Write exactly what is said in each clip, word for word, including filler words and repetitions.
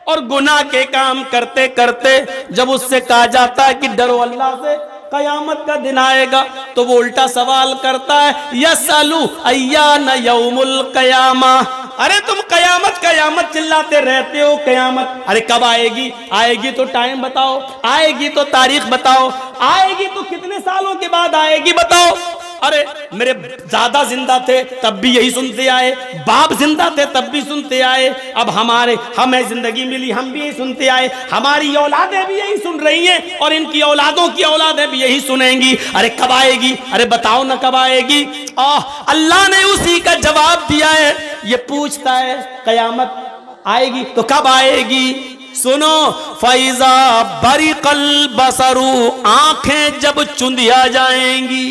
और गुनाह के काम करते करते जब उससे कहा जाता है कि डरो अल्लाह से, कयामत का दिन आएगा, तो वो उल्टा सवाल करता है, यसअलु अय्यान यौमुल कयामा। अरे तुम कयामत कयामत चिल्लाते रहते हो, कयामत अरे कब आएगी? आएगी तो टाइम बताओ, आएगी तो तारीख बताओ, आएगी तो कितने सालों के बाद आएगी बताओ। अरे मेरे दादा जिंदा थे तब भी यही सुनते आए, बाप जिंदा थे तब भी सुनते आए, अब हमारे हमें जिंदगी मिली हम भी यही सुनते आए, हमारी औलादें भी यही सुन रही हैं और इनकी औलादों की औलादें भी यही सुनेंगी। अरे कब आएगी? अरे बताओ ना कब आएगी? आह, अल्लाह ने उसी का जवाब दिया है। ये पूछता है कयामत आएगी तो कब आएगी? सुनो, फैजा बरिकल बसरू, आंखें जब चुंधिया जाएंगी,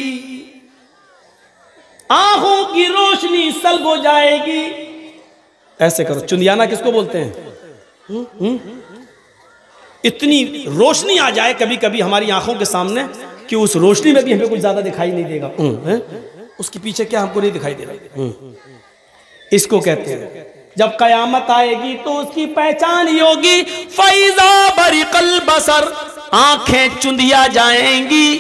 आंखों की रोशनी सल्ब हो जाएगी। ऐसे करो, चुंधियाना किसको बोलते हैं? हुँ? हुँ? इतनी रोशनी आ जाए कभी कभी हमारी आंखों के सामने कि उस रोशनी में भी हमें कुछ ज्यादा दिखाई नहीं देगा, है? उसके पीछे क्या हमको नहीं दिखाई देगा। इसको कहते हैं जब कयामत आएगी तो उसकी पहचान ही होगी, फैजा बरिकल बसर, आंखें चुंधिया जाएंगी,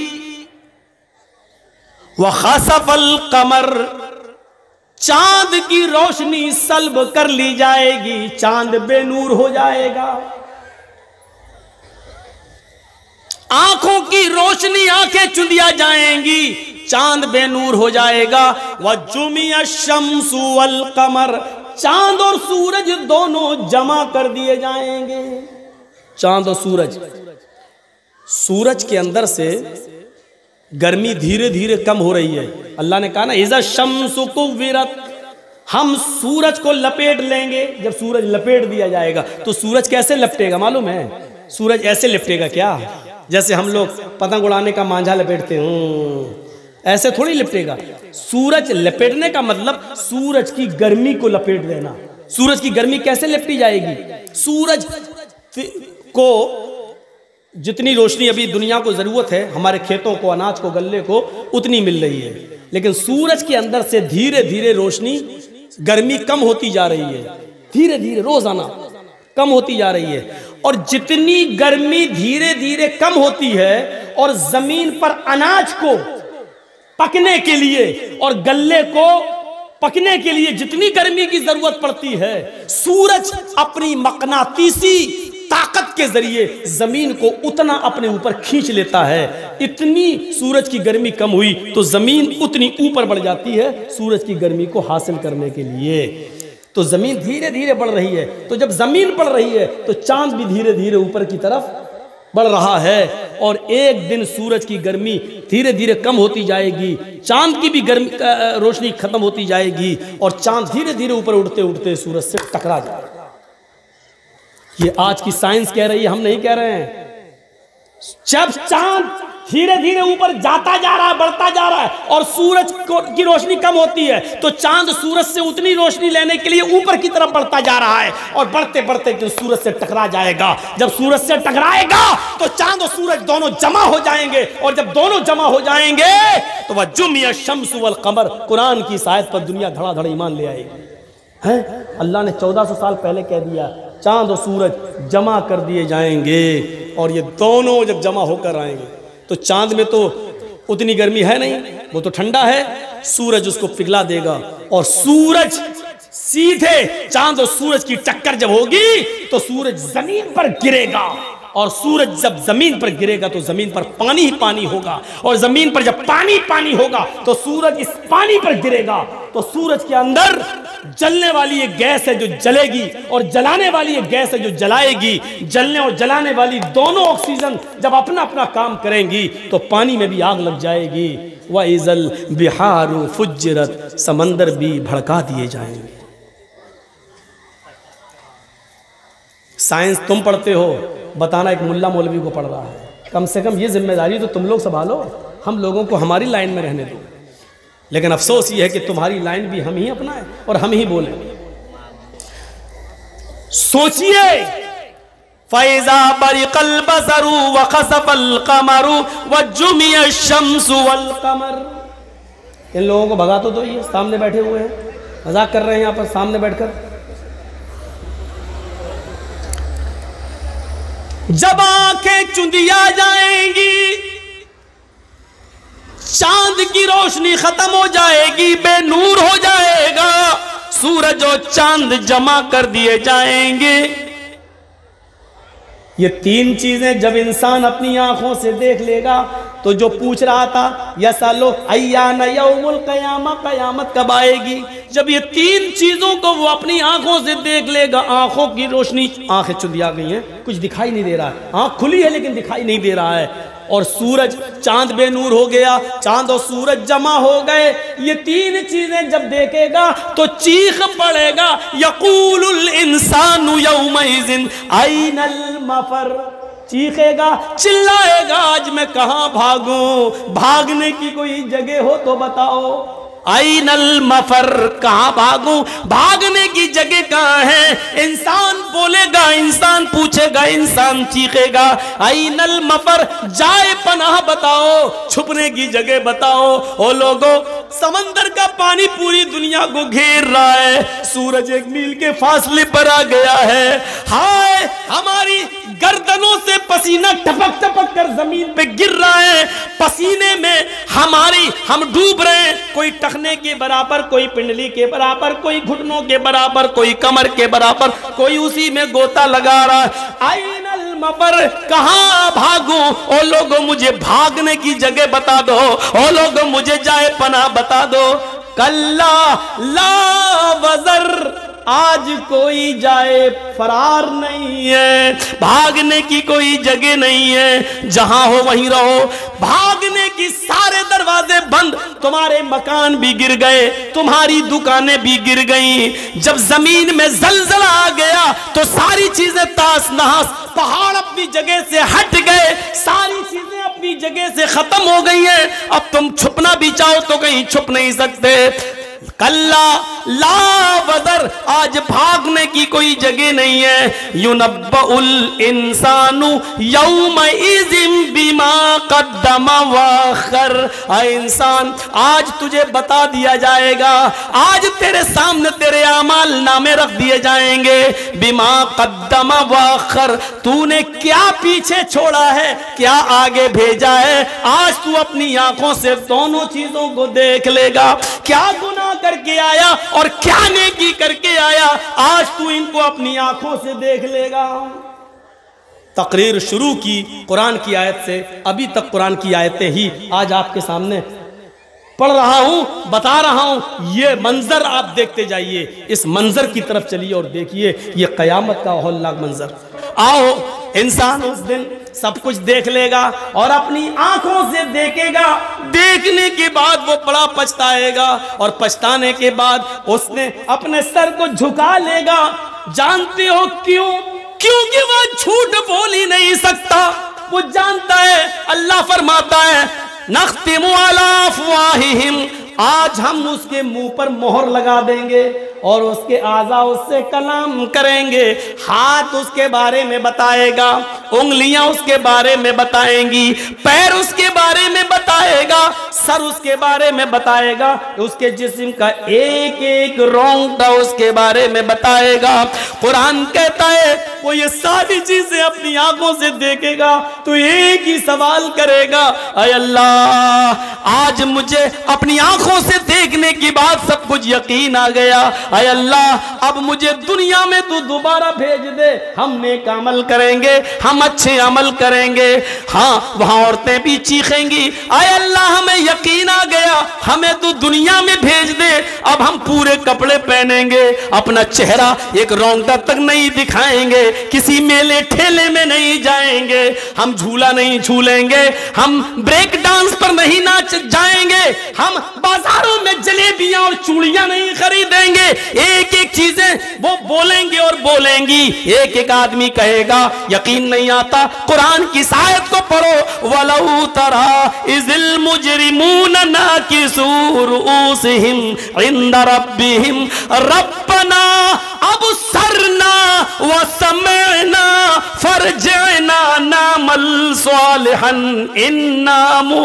व खसफल कमर, चांद की रोशनी सल्ब कर ली जाएगी, चांद बेनूर हो जाएगा। आंखों की रोशनी, आंखें चुंधिया जाएंगी, चांद बेनूर हो जाएगा। व जुमिया शम्सु वल कमर, चांद और सूरज दोनों जमा कर दिए जाएंगे। चांद और सूरज, सूरज के अंदर से गर्मी धीरे धीरे कम हो रही है। अल्लाह ने कहा ना, इज़ा शम्सु कुव्विरत, हम सूरज को लपेट लेंगे। जब सूरज लपेट दिया जाएगा तो सूरज कैसे लपटेगा मालूम है? सूरज ऐसे लिपटेगा क्या? जैसे हम लोग पतंग उड़ाने का मांझा लपेटते हैं, ऐसे थोड़ी लिपटेगा। सूरज लपेटने का मतलब सूरज की गर्मी को लपेट देना। सूरज की गर्मी कैसे लिपटी जाएगी? सूरज को जितनी रोशनी अभी दुनिया को जरूरत है, हमारे खेतों को, अनाज को, गल्ले को, उतनी मिल रही है, लेकिन सूरज के अंदर से धीरे धीरे रोशनी, गर्मी कम होती जा रही है, धीरे धीरे रोजाना कम होती जा रही है। और जितनी गर्मी धीरे धीरे कम होती है और जमीन पर अनाज को पकने के लिए और गल्ले को पकने के लिए जितनी गर्मी की जरूरत पड़ती है, सूरज अपनी मकनातीसी ताकत के जरिए जमीन को उतना अपने ऊपर खींच लेता है। इतनी सूरज की गर्मी कम हुई तो जमीन उतनी ऊपर बढ़ जाती है सूरज की गर्मी को हासिल करने के लिए। तो जमीन धीरे धीरे बढ़ रही है। तो जब जमीन बढ़ रही है तो चांद भी धीरे धीरे ऊपर की तरफ बढ़ रहा है, और एक दिन सूरज की गर्मी धीरे धीरे कम होती जाएगी, चांद की भी गर्मी रोशनी खत्म होती जाएगी, और चांद धीरे धीरे ऊपर उड़ते उड़ते सूरज से टकरा जाएगा। ये आज की साइंस कह रही है, हम नहीं कह रहे हैं। जब चांद धीरे धीरे ऊपर जाता जा रहा है, बढ़ता जा रहा है, और सूरज की रोशनी कम होती है, तो चांद सूरज से उतनी रोशनी लेने के लिए ऊपर की तरफ बढ़ता जा रहा है, और बढ़ते बढ़ते तो सूरज से टकरा जाएगा। जब सूरज से टकराएगा तो चांद और सूरज दोनों जमा हो जाएंगे, और जब दोनों जमा हो जाएंगे तो वह जुमिया शम्सु वल कमर, कुरान की आयत पर दुनिया धड़ाधड़ ईमान ले आएगी। है अल्लाह ने चौदह सौ साल पहले कह दिया, चांद और सूरज जमा कर दिए जाएंगे, और ये दोनों जब जमा होकर आएंगे तो चांद में तो उतनी गर्मी है नहीं, वो तो ठंडा है, सूरज उसको पिघला देगा, और सूरज सीधे चांद और सूरज की टक्कर जब होगी तो सूरज जमीन पर गिरेगा, और सूरज जब जमीन पर गिरेगा तो जमीन पर पानी ही पानी होगा, और जमीन पर जब पानी पानी होगा तो सूरज इस पानी पर गिरेगा, तो सूरज के अंदर जलने वाली एक गैस है जो जलेगी, और जलाने वाली एक गैस है जो जलाएगी। जलने और जलाने वाली दोनों ऑक्सीजन जब अपना अपना काम करेंगी तो पानी में भी आग लग जाएगी। व इज़ल बिहारु फुज्जिरत, समंदर भी भड़का दिए जाएंगे। साइंस तुम पढ़ते हो, बताना एक मुल्ला मौलवी को पढ़ रहा है। कम से कम ये जिम्मेदारी तो तुम लोग संभालो, हम लोगों को हमारी लाइन में रहने दो। लेकिन अफसोस ये है कि तुम्हारी लाइन भी हम ही अपनाएं और हम ही बोलें। सोचिए, फैज़ा बरिकल बसरु व खसफल कमरु व जुमिया शम्सु वल कमर। इन लोगों को भगा तो दो, ये सामने बैठे हुए हैं, मजाक कर रहे हैं यहाँ पर सामने बैठकर। जब आंखें चुंदिया जाएंगी, चांद की रोशनी खत्म हो जाएगी, बेनूर हो जाएगा, सूरज और चांद जमा कर दिए जाएंगे। ये तीन चीजें जब इंसान अपनी आंखों से देख लेगा तो जो पूछ रहा था यसालो अय्याना यौमुल क़यामा, कयामत कब आएगी, जब ये तीन चीजों को वो अपनी आंखों से देख लेगा, आंखों की रोशनी, आंखें चुंदिया गई हैं, कुछ दिखाई नहीं दे रहा है, आंख खुली है लेकिन दिखाई नहीं दे रहा है, और सूरज चांद बेनूर हो गया, चांद और सूरज जमा हो गए, ये तीन चीजें जब देखेगा तो चीख पड़ेगा, यक़ूलुल इंसानु यौमइज़िन ऐनल मफर, चीखेगा, चिल्लाएगा, आज मैं कहां भागूं, भागने की कोई जगह हो तो बताओ। ऐनल मफर, कहां भागूं, भागने की जगह कहां है। इंसान बोलेगा, इंसान पूछेगा, इंसान चीखेगा, ऐनल मफर, जाए पनाह बताओ, छुपने की जगह बताओ। ओ लोगों, समंदर का पानी पूरी दुनिया को घेर रहा है, सूरज एक मील के फासले पर आ गया है, हाय हमारी गर्दनों से पसीना टपक टपक कर जमीन पे गिर रहा है, पसीने में हमारी हम डूब रहे हैं, कोई टखने के बराबर, कोई पिंडली के बराबर, कोई घुटनों के बराबर, कोई कमर के बराबर, कोई उसी में गोता लगा रहा है। ऐनल मफर, कहां भागूं, ओ लोगों मुझे भागने की जगह बता दो, ओ लोगों मुझे जाए पनाह बता दो। कल्ला ला वज़र, आज कोई जाए फरार नहीं है, भागने की कोई जगह नहीं है, जहां हो वहीं रहो, भागने की सारे दरवाजे बंद, तुम्हारे मकान भी गिर गए, तुम्हारी दुकानें भी गिर गई, जब जमीन में जलजला आ गया तो सारी चीजें तास नहास, पहाड़ अपनी जगह से हट गए, सारी चीजें अपनी जगह से खत्म हो गई हैं, अब तुम छुपना भी चाहो तो कहीं छुप नहीं सकते। कल्ला ला वज़र, आज भागने की कोई जगह नहीं है। युनब्बउल इंसानु यौमइज़िन बिमा क़द्दमा वअख़र, ऐ इंसान आज तुझे बता दिया जाएगा, आज तेरे सामने तेरे आमाल नामे रख दिए जाएंगे, बिमा क़द्दमा वअख़र, तूने क्या पीछे छोड़ा है, क्या आगे भेजा है, आज तू अपनी आंखों से दोनों चीजों को देख लेगा, क्या गुनाह करके आया और क्या नेकी करके आया, आज तू इनको अपनी आंखों से देख लेगा। तकरीर शुरू की कुरान की आयत से, अभी तक कुरान की आयतें ही आज आपके सामने पढ़ रहा हूं, बता रहा हूं, ये मंजर आप देखते जाइए, इस मंजर की तरफ चलिए और देखिए, ये कयामत का हौलनाक मंजर। आओ, इंसान उस दिन सब कुछ देख लेगा और अपनी आंखों से देखेगा, देखने के बाद वो बड़ा पछताएगा, और पछताने के बाद उसने अपने सर को झुका लेगा। जानते हो क्यों? क्योंकि वो झूठ बोल ही नहीं सकता, वो जानता है, अल्लाह फरमाता है नख्तिमु अला अफ़वाहिहिम, आज हम उसके मुंह पर मोहर लगा देंगे और उसके आज़ा उससे कलाम करेंगे, हाथ उसके बारे में बताएगा, उंगलियां उसके बारे में बताएंगी, पैर उसके बारे में बताएगा, सर उसके बारे में बताएगा, उसके जिस्म का एक एक रोंगटा उसके बारे में बताएगा। कुरान कहता है वो ये सारी चीजें अपनी आंखों से देखेगा तो एक ही सवाल करेगा, ऐ अल्लाह आज मुझे अपनी आंखों से देखने की बाद सब कुछ यकीन आ गया, ऐ अल्लाह अब मुझे दुनिया में तू दोबारा भेज दे, हम नेक अमल करेंगे, हम अच्छे अमल करेंगे। हाँ, वहां औरतें भी चीखेंगी, ऐ अल्लाह हमें यकीन आ गया, हमें तू दुनिया में भेज दे, अब हम पूरे कपड़े पहनेंगे, अपना चेहरा एक रोंगटा तक नहीं दिखाएंगे, किसी मेले ठेले में नहीं जाएंगे, हम झूला नहीं झूलेंगे, हम ब्रेक डांस पर नहीं नाच जाएंगे, हम बाजारों में जलेबियां और चूड़ियां नहीं खरीदेंगे, एक एक चीजें वो बोलेंगे और बोलेंगी। एक एक आदमी कहेगा यकीन नहीं आता, कुरान की आयत को पढ़ो, वलऊ तरा इज़िल मुजरिमून नाकिसू रुऊसिहिम इंदा रब्बिहिम रब्बना अबसरना व समिअना फरजिअना नअमल सालिहन इन्ना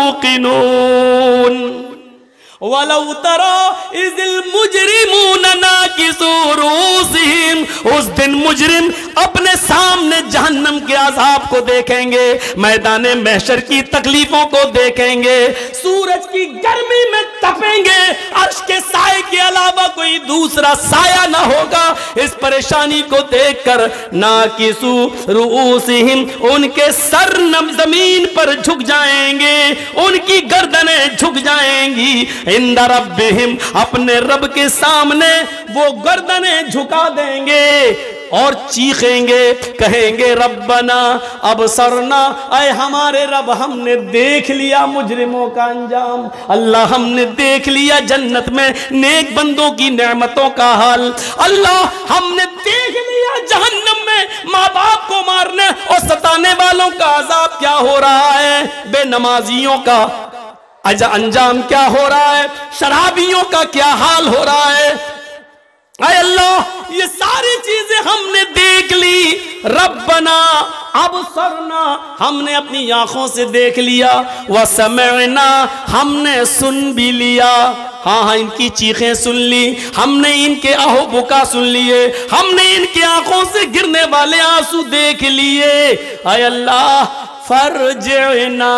मूक़िनून। वलऊ तरा इज़िल मुजरिमून नाकिसू रुऊसिहिम, उस दिन मुजरिम अपने सामने जहन्नम के अजाब को देखेंगे, मैदान महशर की तकलीफों को देखेंगे, सूरज की गर्मी में तपेंगे, अर्श के साए के अलावा कोई दूसरा साया ना होगा। इस परेशानी को देखकर ना किसू रूसिहिम, उनके सर जमीन पर झुक जाएंगे, उनकी गर्दनें झुक जाएंगी। इंदा रब्बिहिम, अपने रब के सामने वो गर्दनें झुका देंगे और चीखेंगे, कहेंगे रब्बना अबसरना, ऐ हमारे रब हमने देख लिया मुजरिमों का अंजाम। अल्लाह हमने देख लिया जन्नत में नेक बंदों की नेमतों का हाल। अल्लाह हमने देख लिया जहन्नम में माँ बाप को मारने और सताने वालों का अजाब क्या हो रहा है, बेनमाजियों का अंजाम क्या हो रहा है, शराबियों का क्या हाल हो रहा है। अरे अल्लाह ये सारी चीजें हमने देख ली। रब्बना अबसरना, हमने अपनी आंखों से देख लिया, व समअना, हमने सुन भी लिया। हाँ हाँ इनकी चीखें सुन ली हमने, इनके आहो बुका सुन लिए हमने, इनकी आंखों से गिरने वाले आंसू देख लिए। अरे अल्लाह फरजना,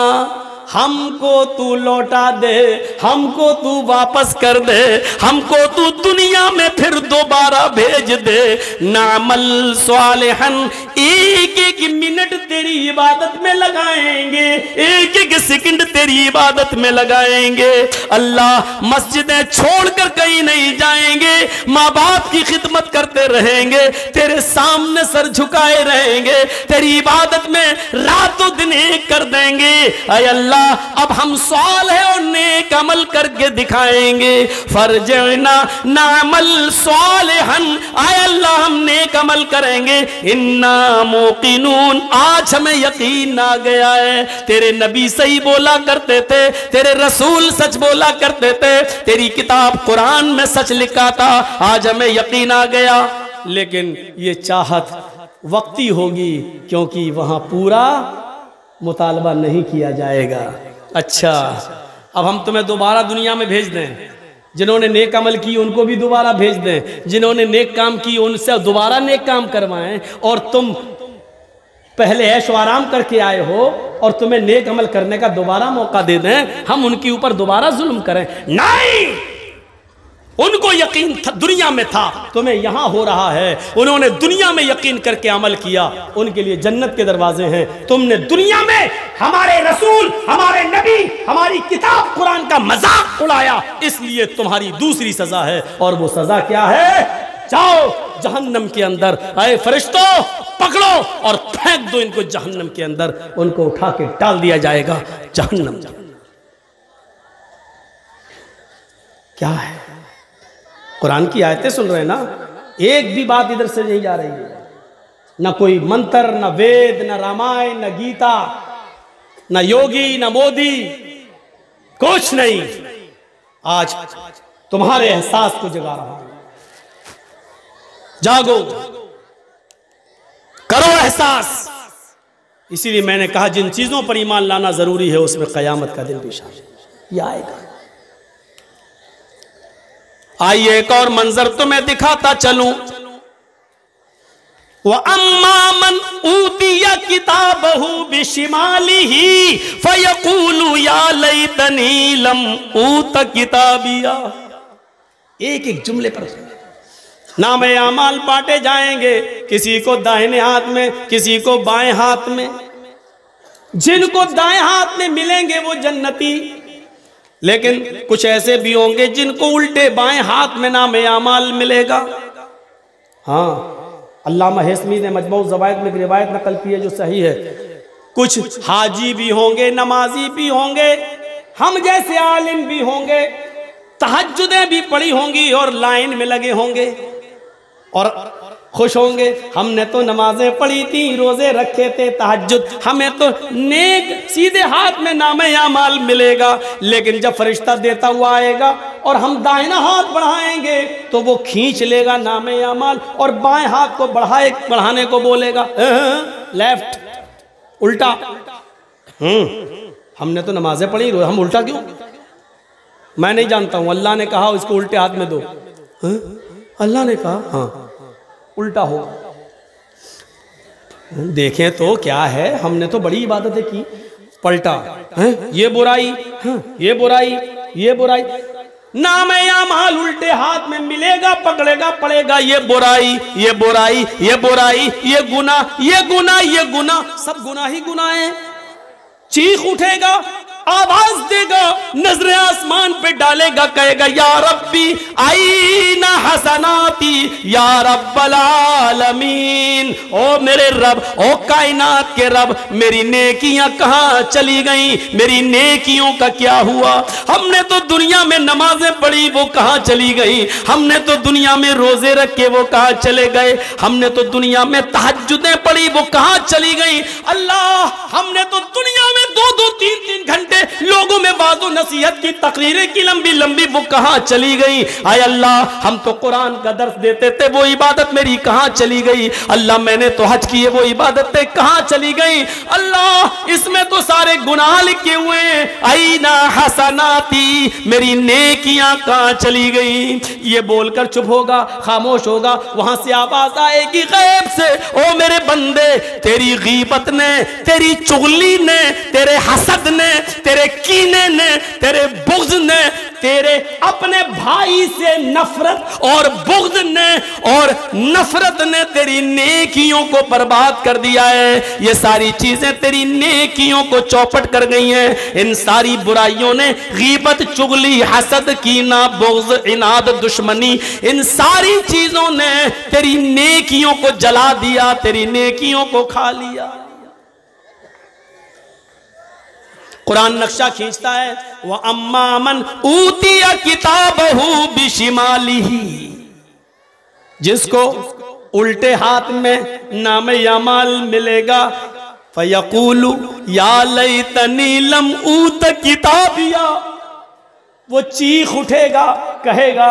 हमको तू लौटा दे, हमको तू वापस कर दे, हमको तू दुनिया में फिर दोबारा भेज दे। नामल स्वालिहन, एक एक मिनट तेरी इबादत में लगाएंगे, एक एक सेकंड तेरी इबादत में लगाएंगे। अल्लाह मस्जिदें छोड़कर कहीं नहीं जाएंगे, माँ बाप की खिदमत करते रहेंगे, तेरे सामने सर झुकाए रहेंगे, तेरी इबादत में रातों दिन एक कर देंगे। अय अल्लाह अब हम सालेह और नेक अमल करके दिखाएंगे। फरजना नामल सालिहन, आय अल्लाह हम नेक अमल करेंगे। इन्ना मुकिनून, आज हमें यकीन आ गया है, तेरे नबी सही बोला करते थे, तेरे रसूल सच बोला करते थे, तेरी किताब कुरान में सच लिखा था, आज हमें यकीन आ गया। लेकिन ये चाहत वक्ती होगी, क्योंकि वहां पूरा मुतालबा नहीं किया जाएगा। अच्छा अब हम तुम्हें दोबारा दुनिया में भेज दें, जिन्होंने नेक अमल की उनको भी दोबारा भेज दें, जिन्होंने नेक काम की उनसे दोबारा नेक काम करवाएं, और तुम पहले ऐशो आराम करके आए हो और तुम्हें नेक अमल करने का दोबारा मौका दे दें, हम उनके ऊपर दोबारा जुल्म करें? नहीं, उनको यकीन था, दुनिया में था, तुम्हें यहां हो रहा है। उन्होंने दुनिया में यकीन करके अमल किया, उनके लिए जन्नत के दरवाजे हैं। तुमने दुनिया में हमारे रसूल, हमारे नबी, हमारी किताब कुरान का मजाक उड़ाया, इसलिए तुम्हारी दूसरी सजा है। और वो सजा क्या है? जाओ जहन्नम के अंदर, आए फरिश्तों पकड़ो और फेंक दो इनको जहन्नम के अंदर। उनको उठा के डाल दिया जाएगा जहन्नम। क्या है? कुरान की आयतें सुन रहे हैं ना, एक भी बात इधर से नहीं जा रही है, ना कोई मंत्र, ना वेद, ना रामायण, ना गीता, ना योगी, ना मोदी, कुछ नहीं। आज तुम्हारे एहसास को जगा रहा हूं, जागो, करो एहसास। इसीलिए मैंने कहा जिन चीजों पर ईमान लाना जरूरी है उसमें कयामत का दिन भी शामिल है, आएगा। आइए एक और मंजर तुम्हें दिखाता चलूं। वह अम्मामन ऊतिया किताबहु बिशिमालिही फयकूलु या लैतनी लम ऊत किताबिया। एक एक जुमले पर नामे अमाल बांटे जाएंगे, किसी को दाहिने हाथ में, किसी को बाएं हाथ में। जिनको दाएं हाथ में मिलेंगे वो जन्नती, लेकिन कुछ ऐसे भी होंगे जिनको उल्टे बाएं हाथ में नामे अमाल मिलेगा। हाँ, अल्लामा हेस्मी ने मजमू ज़वाइद में एक रिवायत नकल की है जो सही है। कुछ हाजी भी होंगे, नमाजी भी होंगे, हम जैसे आलिम भी होंगे, तहज्जुदें भी पढ़ी होंगी और लाइन में लगे होंगे और खुश होंगे, हमने तो नमाजें पढ़ी थी, रोजे रखे थे, तहज्जुद, हमें तो नेक सीधे हाथ में नामे अमाल मिलेगा। लेकिन जब फरिश्ता देता हुआ आएगा और हम दाहिना हाथ बढ़ाएंगे तो वो खींच लेगा नामे अमाल और बाएं हाथ को बढ़ाए बढ़ाने को बोलेगा लेफ्ट, उल्टा। हम्म हमने तो नमाजें पढ़ी, हम उल्टा क्यों? मैं नहीं जानता हूं, अल्लाह ने कहा इसको उल्टे हाथ में दो। अल्लाह ने कहा हाँ उल्टा हो। देखें तो क्या है, हमने तो बड़ी इबादतें की, पलटा है ये बुराई, हाँ, ये बुराई, ये बुराई, नाम या माल उल्टे हाथ में मिलेगा, पकड़ेगा पड़ेगा, ये बुराई, ये बुराई, ये बुराई, ये गुना, ये गुना, ये गुना, सब गुना ही गुना है। चीख उठेगा, आवाज देगा, नजरें आसमान पे डालेगा, कहेगा या रब्बी आईना हसनाती या रब्बल आलमीन, ओ मेरे रब, ओ कायनात के रब, मेरी नेकियां कहां चली गई, मेरी नेकियों का क्या हुआ। हमने तो दुनिया में नमाजें पढ़ी, वो कहां चली गई, हमने तो दुनिया में रोजे रखे, वो कहां चले गए, हमने तो दुनिया में तहज्जुदें पढ़ी, वो कहां चली गई। अल्लाह हमने तो दुनिया में दो दो तीन तीन घंटे लोगों में वाज़ो नसीहत की तकरीरें की लंबी लंबी, वो कहां चली गई। आय अल्लाह हम तो कुरान का दर्स देते थे, वो इबादत मेरी कहां चली गई। अल्लाह मैंने तो हज किए, वो इबादतें कहां चली गई। अल्लाह इसमें तो सारे गुनाह लिखे हुए हैं, आईना हसनाती, मेरी नेकियां कहां चली गई। ये बोलकर चुप होगा, खामोश होगा, वहां से आवाज आएगी गैब से, ओ मेरे बंदे, तेरी गीबत ने, तेरी चुगली ने, तेरे हसद ने, तेरे कीने ने, तेरे बुग़्ज़ ने, तेरे अपने भाई से नफरत और बुग़्ज़ ने और नफरत ने तेरी नेकियों को बर्बाद कर दिया है। ये सारी चीजें तेरी नेकियों को चौपट कर गई हैं। इन सारी बुराइयों ने, गीबत, चुगली, हसद, कीना, बुग़्ज़, इनाद, दुश्मनी, इन सारी चीजों ने तेरी नेकियों को जला दिया, तेरी नेकियों को खा लिया। कुरान नक्शा खींचता है, वह अम्मामन ऊतिया किताबहू बिशिमालिही, जिसको उल्टे हाथ में नामे अमाल मिलेगा, फयकूलु या लैतनी लम ऊत किताबिया, वो चीख उठेगा, कहेगा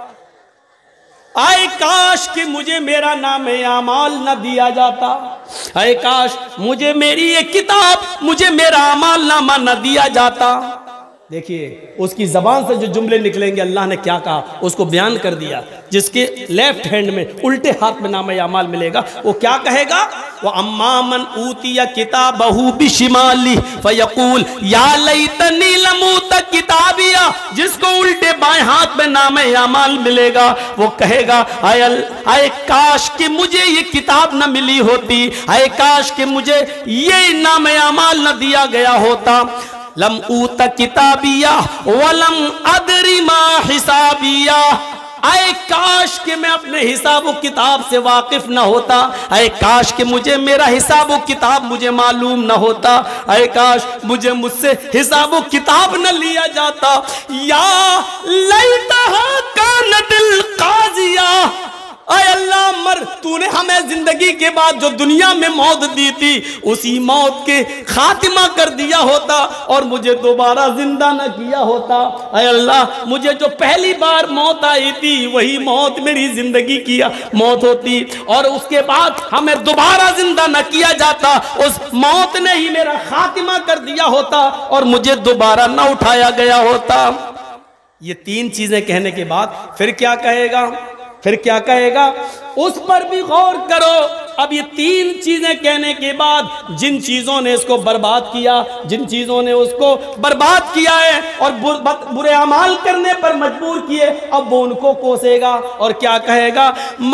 आए काश कि मुझे मेरा नामे अमाल न दिया जाता, आए काश मुझे मेरी ये किताब, मुझे मेरा अमाल नामा न दिया जाता। देखिए उसकी जबान से जो जुमले निकलेंगे, अल्लाह ने क्या कहा उसको बयान कर दिया। जिसके लेफ्ट हैंड में, उल्टे हाथ में नामे अमाल मिलेगा, वो क्या कहेगा, वो अम्मामन ऊतिया किताबहू बिशिमाली फयकूल या लैतनी लमूत किताबिया, जिसको उल्टे बाएं हाथ में नामे अमाल मिलेगा, वो कहेगा आय आय काश कि मुझे ये किताब न मिली होती, आय काश कि मुझे ये नामे अमाल न दिया गया होता। लम ऊत किताबिया वलम अदरी मा हिसाबिया, आए काश कि मैं अपने हिसाब व किताब से वाकिफ न होता, आए काश कि मुझे मेरा हिसाब व किताब मुझे मालूम न होता, आए काश मुझे मुझसे हिसाब व किताब न लिया जाता। या लैतहा कानतिल काजिया, आय अल्लाह मर, तूने हमें जिंदगी के बाद जो दुनिया में मौत दी थी, उसी मौत के खात्मा कर दिया होता और मुझे दोबारा जिंदा न किया होता। आय अल्लाह मुझे जो पहली बार मौत आई थी, वही मौत मेरी जिंदगी की मौत होती और उसके बाद हमें दोबारा जिंदा न किया जाता, उस मौत ने ही मेरा खात्मा कर दिया होता और मुझे दोबारा न उठाया गया होता। ये तीन चीजें कहने के बाद फिर क्या कहेगा, फिर क्या कहेगा, उस पर भी गौर करो। अब ये तीन चीजें कहने के बाद, जिन चीजों ने इसको बर्बाद किया, जिन चीजों ने उसको बर्बाद किया है और बुरे अमाल करने पर मजबूर किए, अब वो उनको कोसेगा और क्या कहेगा,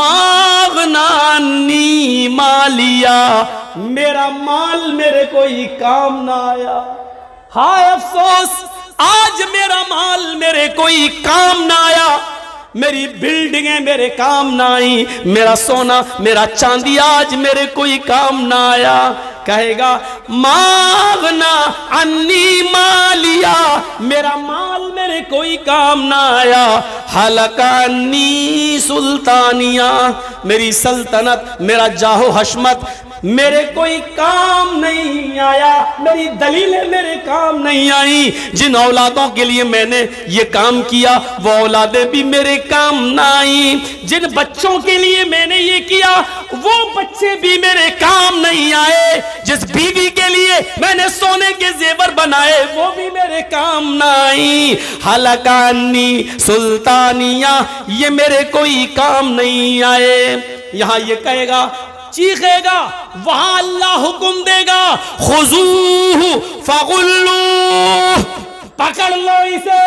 मागनानी मालिया, मेरा माल मेरे कोई काम ना आया। हाय अफसोस, आज मेरा माल मेरे कोई काम ना आया, मेरी बिल्डिंगें मेरे काम ना आई, मेरा सोना मेरा चांदी आज मेरे कोई काम ना आया। कहेगा मागना अन्नी मालिया, मेरा माल मेरे कोई काम ना आया। हलकानी सुल्तानिया, मेरी सल्तनत, मेरा जाहो हशमत मेरे कोई काम नहीं आया, मेरी दलीलें मेरे काम नहीं आई। जिन औलादों के लिए मैंने ये काम किया, वो औलादें भी मेरे काम ना आई। जिन बच्चों के लिए मैंने ये किया, वो बच्चे भी मेरे काम नहीं आए। जिस बीवी के लिए मैंने सोने के जेवर बनाए, वो भी मेरे काम ना आई। हलकानी सुल्तानिया, ये मेरे कोई काम नहीं आए। यहां ये कहेगा चीखेगा, वहां अल्लाह हुक्म देगा, खुजूहु फगुल्लूह, पकड़ लो इसे,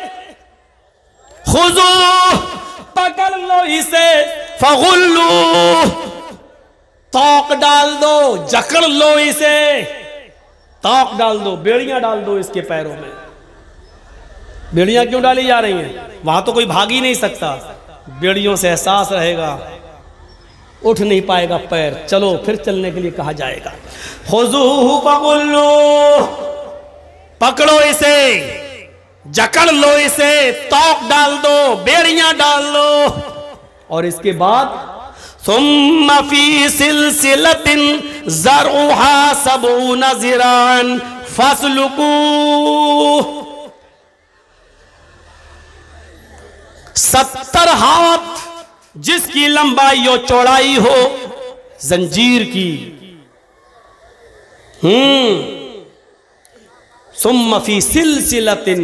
खुजूह, पकड़ लो इसे, फगुल्लूह, तोक डाल दो, जकड़ लो इसे, तोक डाल दो, बेड़ियां डाल दो इसके पैरों में। बेड़ियां क्यों डाली जा रही हैं? वहां तो कोई भाग ही नहीं सकता, बेड़ियों से एहसास रहेगा, उठ नहीं पाएगा पैर, चलो फिर चलने के लिए कहा जाएगा। खुजूहु फगुल्लूह, पकड़ो इसे, जकड़ लो इसे, तोक डाल दो, बेड़ियां डाल लो। और इसके बाद सुम्मा फी सिलसिलतिन ज़रउहा सबऊना ज़िराअन फस्लुकूह, सत्तर हाथ जिसकी लंबाई और चौड़ाई हो जंजीर की। हम्म सुम्मा फी सिलसिलतिन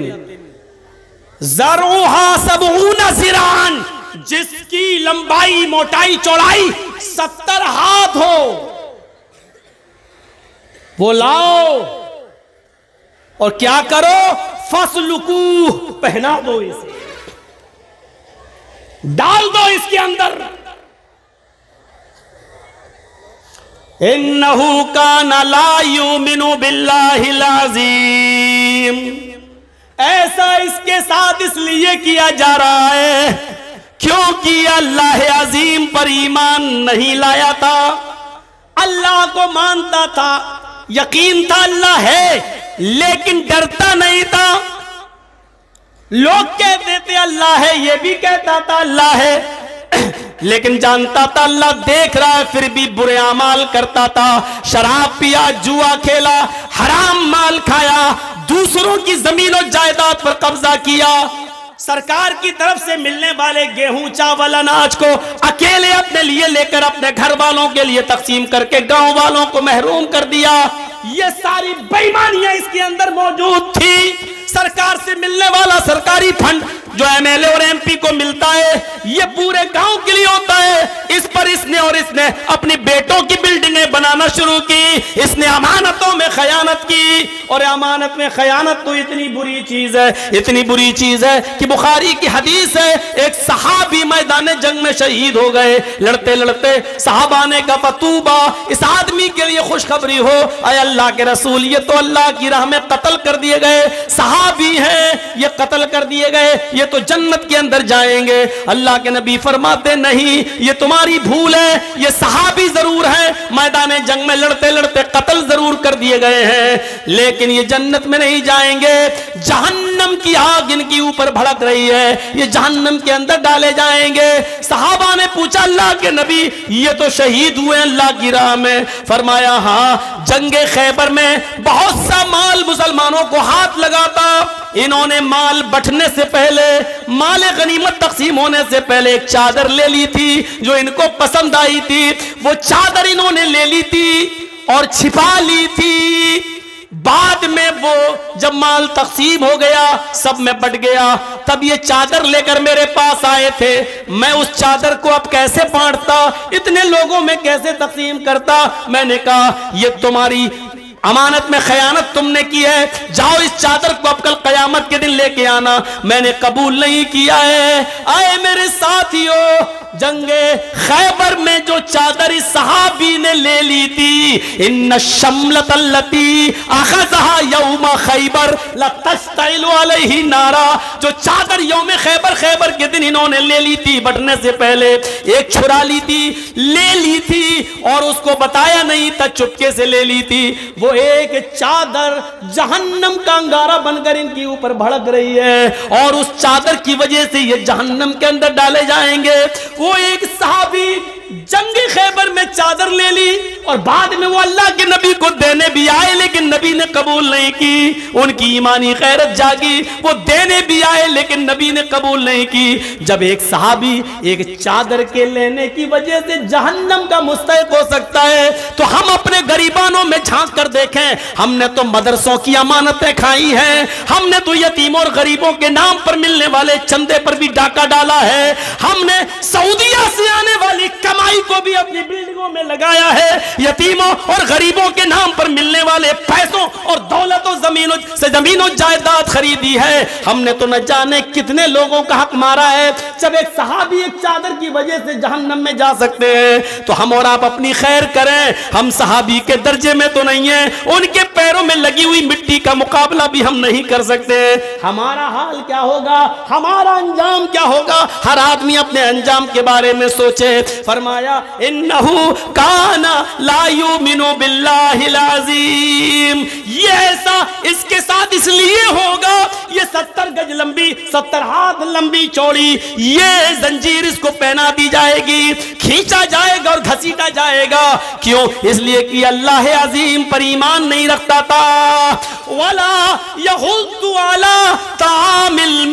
ज़रउहा सबऊना ज़िराअन, जिसकी लंबाई मोटाई चौड़ाई सत्तर हाथ हो, वो लाओ और क्या करो, फस्लुकूह, पहना दो इसे, डाल दो इसके अंदर। इन्नहु काना ला युमिनु बिल्लाहिल अज़ीम, ऐसा इसके साथ इसलिए किया जा रहा है क्योंकि अल्लाह अजीम पर ईमान नहीं लाया था। अल्लाह को मानता था, यकीन था अल्लाह है, लेकिन डरता नहीं था। लोग कहते थे अल्लाह है, ये भी कहता था अल्लाह है, लेकिन जानता था अल्लाह देख रहा है, फिर भी बुरे अमाल करता था। शराब पिया, जुआ खेला, हराम माल खाया, दूसरों की जमीन और जायदाद पर कब्जा किया, सरकार की तरफ से मिलने वाले गेहूं चावल अनाज को अकेले अपने लिए लेकर अपने घर वालों के लिए तकसीम करके गांव वालों को महरूम कर दिया। ये सारी बेईमानियां इसके अंदर मौजूद थी। सरकार से मिलने वाला सरकारी फंड जो एमएलए और एमपी को मिलता है, ये पूरे गांव के लिए होता है। इस पर इसने और इसने अपनी बेटों की बिल्डिंगें बनाना शुरू की। इसने अमानतों में खयानत की, और अमानत में खयानत तो इतनी बुरी चीज है, इतनी बुरी चीज है कि बुखारी की हदीस है, एक सहाबी मैदान जंग में शहीद हो गए। लड़ते लड़ते सहाबा ने कहा, फतूबा, इस आदमी के लिए खुशखबरी हो, अय अल्लाह के रसूल, ये तो अल्लाह की राह में कत्ल कर दिए गए सहाबी हैं, ये कत्ल कर दिए गए, ये तो जन्नत के अंदर जाएंगे। अल्लाह के नबी फरमाते, नहीं, ये तुम्हारी भूल है, ये सहाबी जरूर है, मैदान जंग में लड़ते लड़ते कत्ल जरूर कर दिए गए हैं, लेकिन ये जन्नत में नहीं जाएंगे। जहन्नम की आग इनके ऊपर भड़क रही है, ये जहन्नम के अंदर डाले जाएंगे। सहाबा ने पूछा, अल्लाह के नबी, ये तो शहीद हुए अल्लाह की राह में। फरमाया, हाँ, जंगे खैबर में बहुत सा माल मुसलमानों को हाथ लगा था। इन्होंने माल बंटने से पहले, माल गनीमत तकसीम होने से पहले एक चादर ले ली थी जो इनको पसंद आई थी। वो चादर इन्होंने ले ली थी और छिपा ली थी। बाद में वो जब माल तकसीम हो गया, सब में बट गया, तब ये चादर लेकर मेरे पास आए थे। मैं उस चादर को अब कैसे बांटता, इतने लोगों में कैसे तकसीम करता। मैंने कहा, ये तुम्हारी अमानत में खयानत तुमने की है, जाओ इस चादर को अब कल कयामत के दिन लेके आना। मैंने कबूल नहीं किया है। आए मेरे साथियों, जंगे खैबर में जो चादर इस सहाबी ने ले ली थी, इन्न शम्लत अल्लती अखज़हा यौम खैबर लतश्तइलु अलैहि नारा, जो चादर यौम खैबर खैबर के दिन इन्होंने ले ली थी, बटने से पहले एक छुरा ली थी, ले ली थी और उसको बताया नहीं था, चुपके से ले ली थी। वो एक चादर जहन्नम का अंगारा बनकर इनके ऊपर भड़क रही है, और उस चादर की वजह से ये जहन्नम के अंदर डाले जाएंगे। वो एक सहाबी जंग खैबर में चादर ले ली और बाद में वो अल्लाह के नबी को देने भी आए, लेकिन नबी नबी ने कबूल नहीं की। उनकी ईमानी गैरत जागी, वो देने भी आए लेकिन नबी ने कबूल नहीं की। जब एक सहाबी एक चादर के लेने की वजह से जहन्नम का मुस्तहिक हो सकता है, तो हम अपने गरीबानों में झांक कर देखें। हमने तो मदरसों की अमानतें खाई हैं, हमने तो यतीमों और गरीबों के नाम पर मिलने वाले चंदे पर भी डाका डाला है, हमने सऊदीया से आने वाली कमाई को भी अपनी बिल्डिंगों में लगाया है, यतीमों और गरीबों के नाम पर मिलने वाले पैसों और दौलतों जमीनों से जमीनों जायदाद खरीदी है। हमने तो न जाने कितने लोगों का हक मारा है। जब एक सहाबी एक चादर की वजह से जहन्नम में जा सकते हैं, तो हम और आप अपनी खैर करें। हम सहाबी के दर्जे में तो नहीं है, उनके पैरों में लगी हुई मिट्टी का मुकाबला भी हम नहीं कर सकते। हमारा हाल क्या होगा, हमारा अंजाम क्या होगा, हर आदमी अपने अंजाम के बारे में सोचे। फरमाया इन्नहु काना ला युमिनु बिल्लाहिल अज़ीम, ये ऐसा इसके साथ इसलिए होगा, ये सत्तर गज लंबी, सत्तर हाथ लंबी चौड़ी ये जंजीर इसको पहना दी जाएगी, खींचा जाएगा और घसीटा जाएगा। क्यों? इसलिए कि अल्लाह अजीम पर ईमान नहीं रखता था। वला यहुद्दु अला तामिल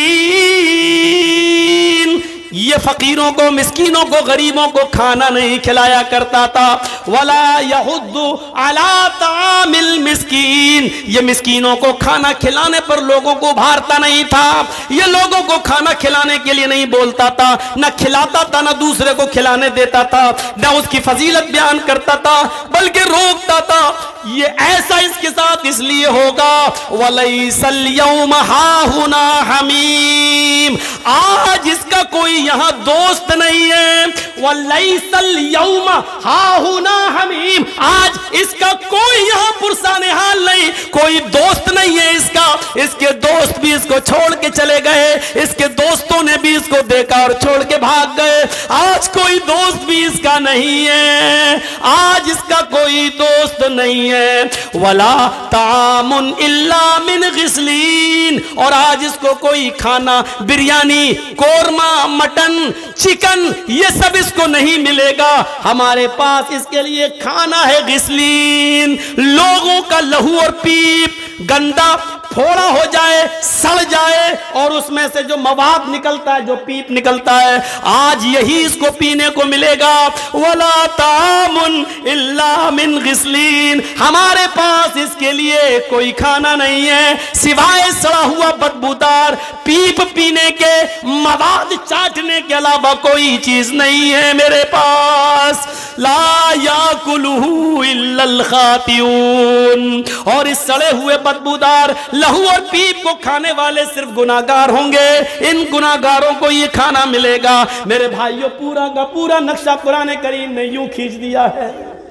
मिस्कीन, ये फकीरों को, मिस्कीनों को, गरीबों को खाना नहीं खिलाया करता था। वला यहुद्दु अला तामिल मिस्कीन, ये मिस्कीनों को खाना खिलाने पर लोगों को उभारता नहीं था, ये लोगों को खाना खिलाने के लिए नहीं बोलता था, न खिलाता था, न दूसरे को खिलाने देता था, न उसकी फजीलत बयान करता था, बल्कि रोकता था। ये ऐसा इसके साथ इसलिए होगा, वलैसल यौम हाहुना हमीम, आज इसका कोई यहां दोस्त नहीं है। वलैसल यौम हाहुना हमीम, आज इसका कोई यहां पुरसाने हाल नहीं, कोई दोस्त नहीं है इसका। इसके दोस्त भी इसको छोड़ के चले गए, इसके दोस्तों ने भी इसको देखा और छोड़ के भाग गए। आज कोई दोस्त भी इसका नहीं है, आज इसका कोई दोस्त नहीं है। वला तामुन इल्ला मिन गिस्लीन, और आज इसको कोई खाना, बिरयानी, कोरमा, मटन, चिकन, ये सब इसको नहीं मिलेगा। हमारे पास इसके लिए खाना है गिस्लीन, लोगों का लहू और पीप गंदा फोड़ा हो जाए, सड़ जाए, और उसमें से जो मवाद निकलता है, जो पीप निकलता है, आज यही इसको पीने को मिलेगा। वला तामुन इल्ला मिन गिस्लीन, हमारे पास इसके लिए कोई खाना नहीं है सिवाय सड़ा हुआ बदबूदार पीप पीने के, मवाद चाटने के अलावा कोई चीज नहीं है मेरे पास। ला याकुलुहु इल्लल खातिऊन, और इस सड़े हुए बदबूदार लहू और पीप को खाने वाले सिर्फ गुनाहगार होंगे, इन गुनाहगारों को ये खाना मिलेगा। मेरे भाइयों, पूरा का पूरा नक्शा कुरान करीम ने यूं खींच दिया है।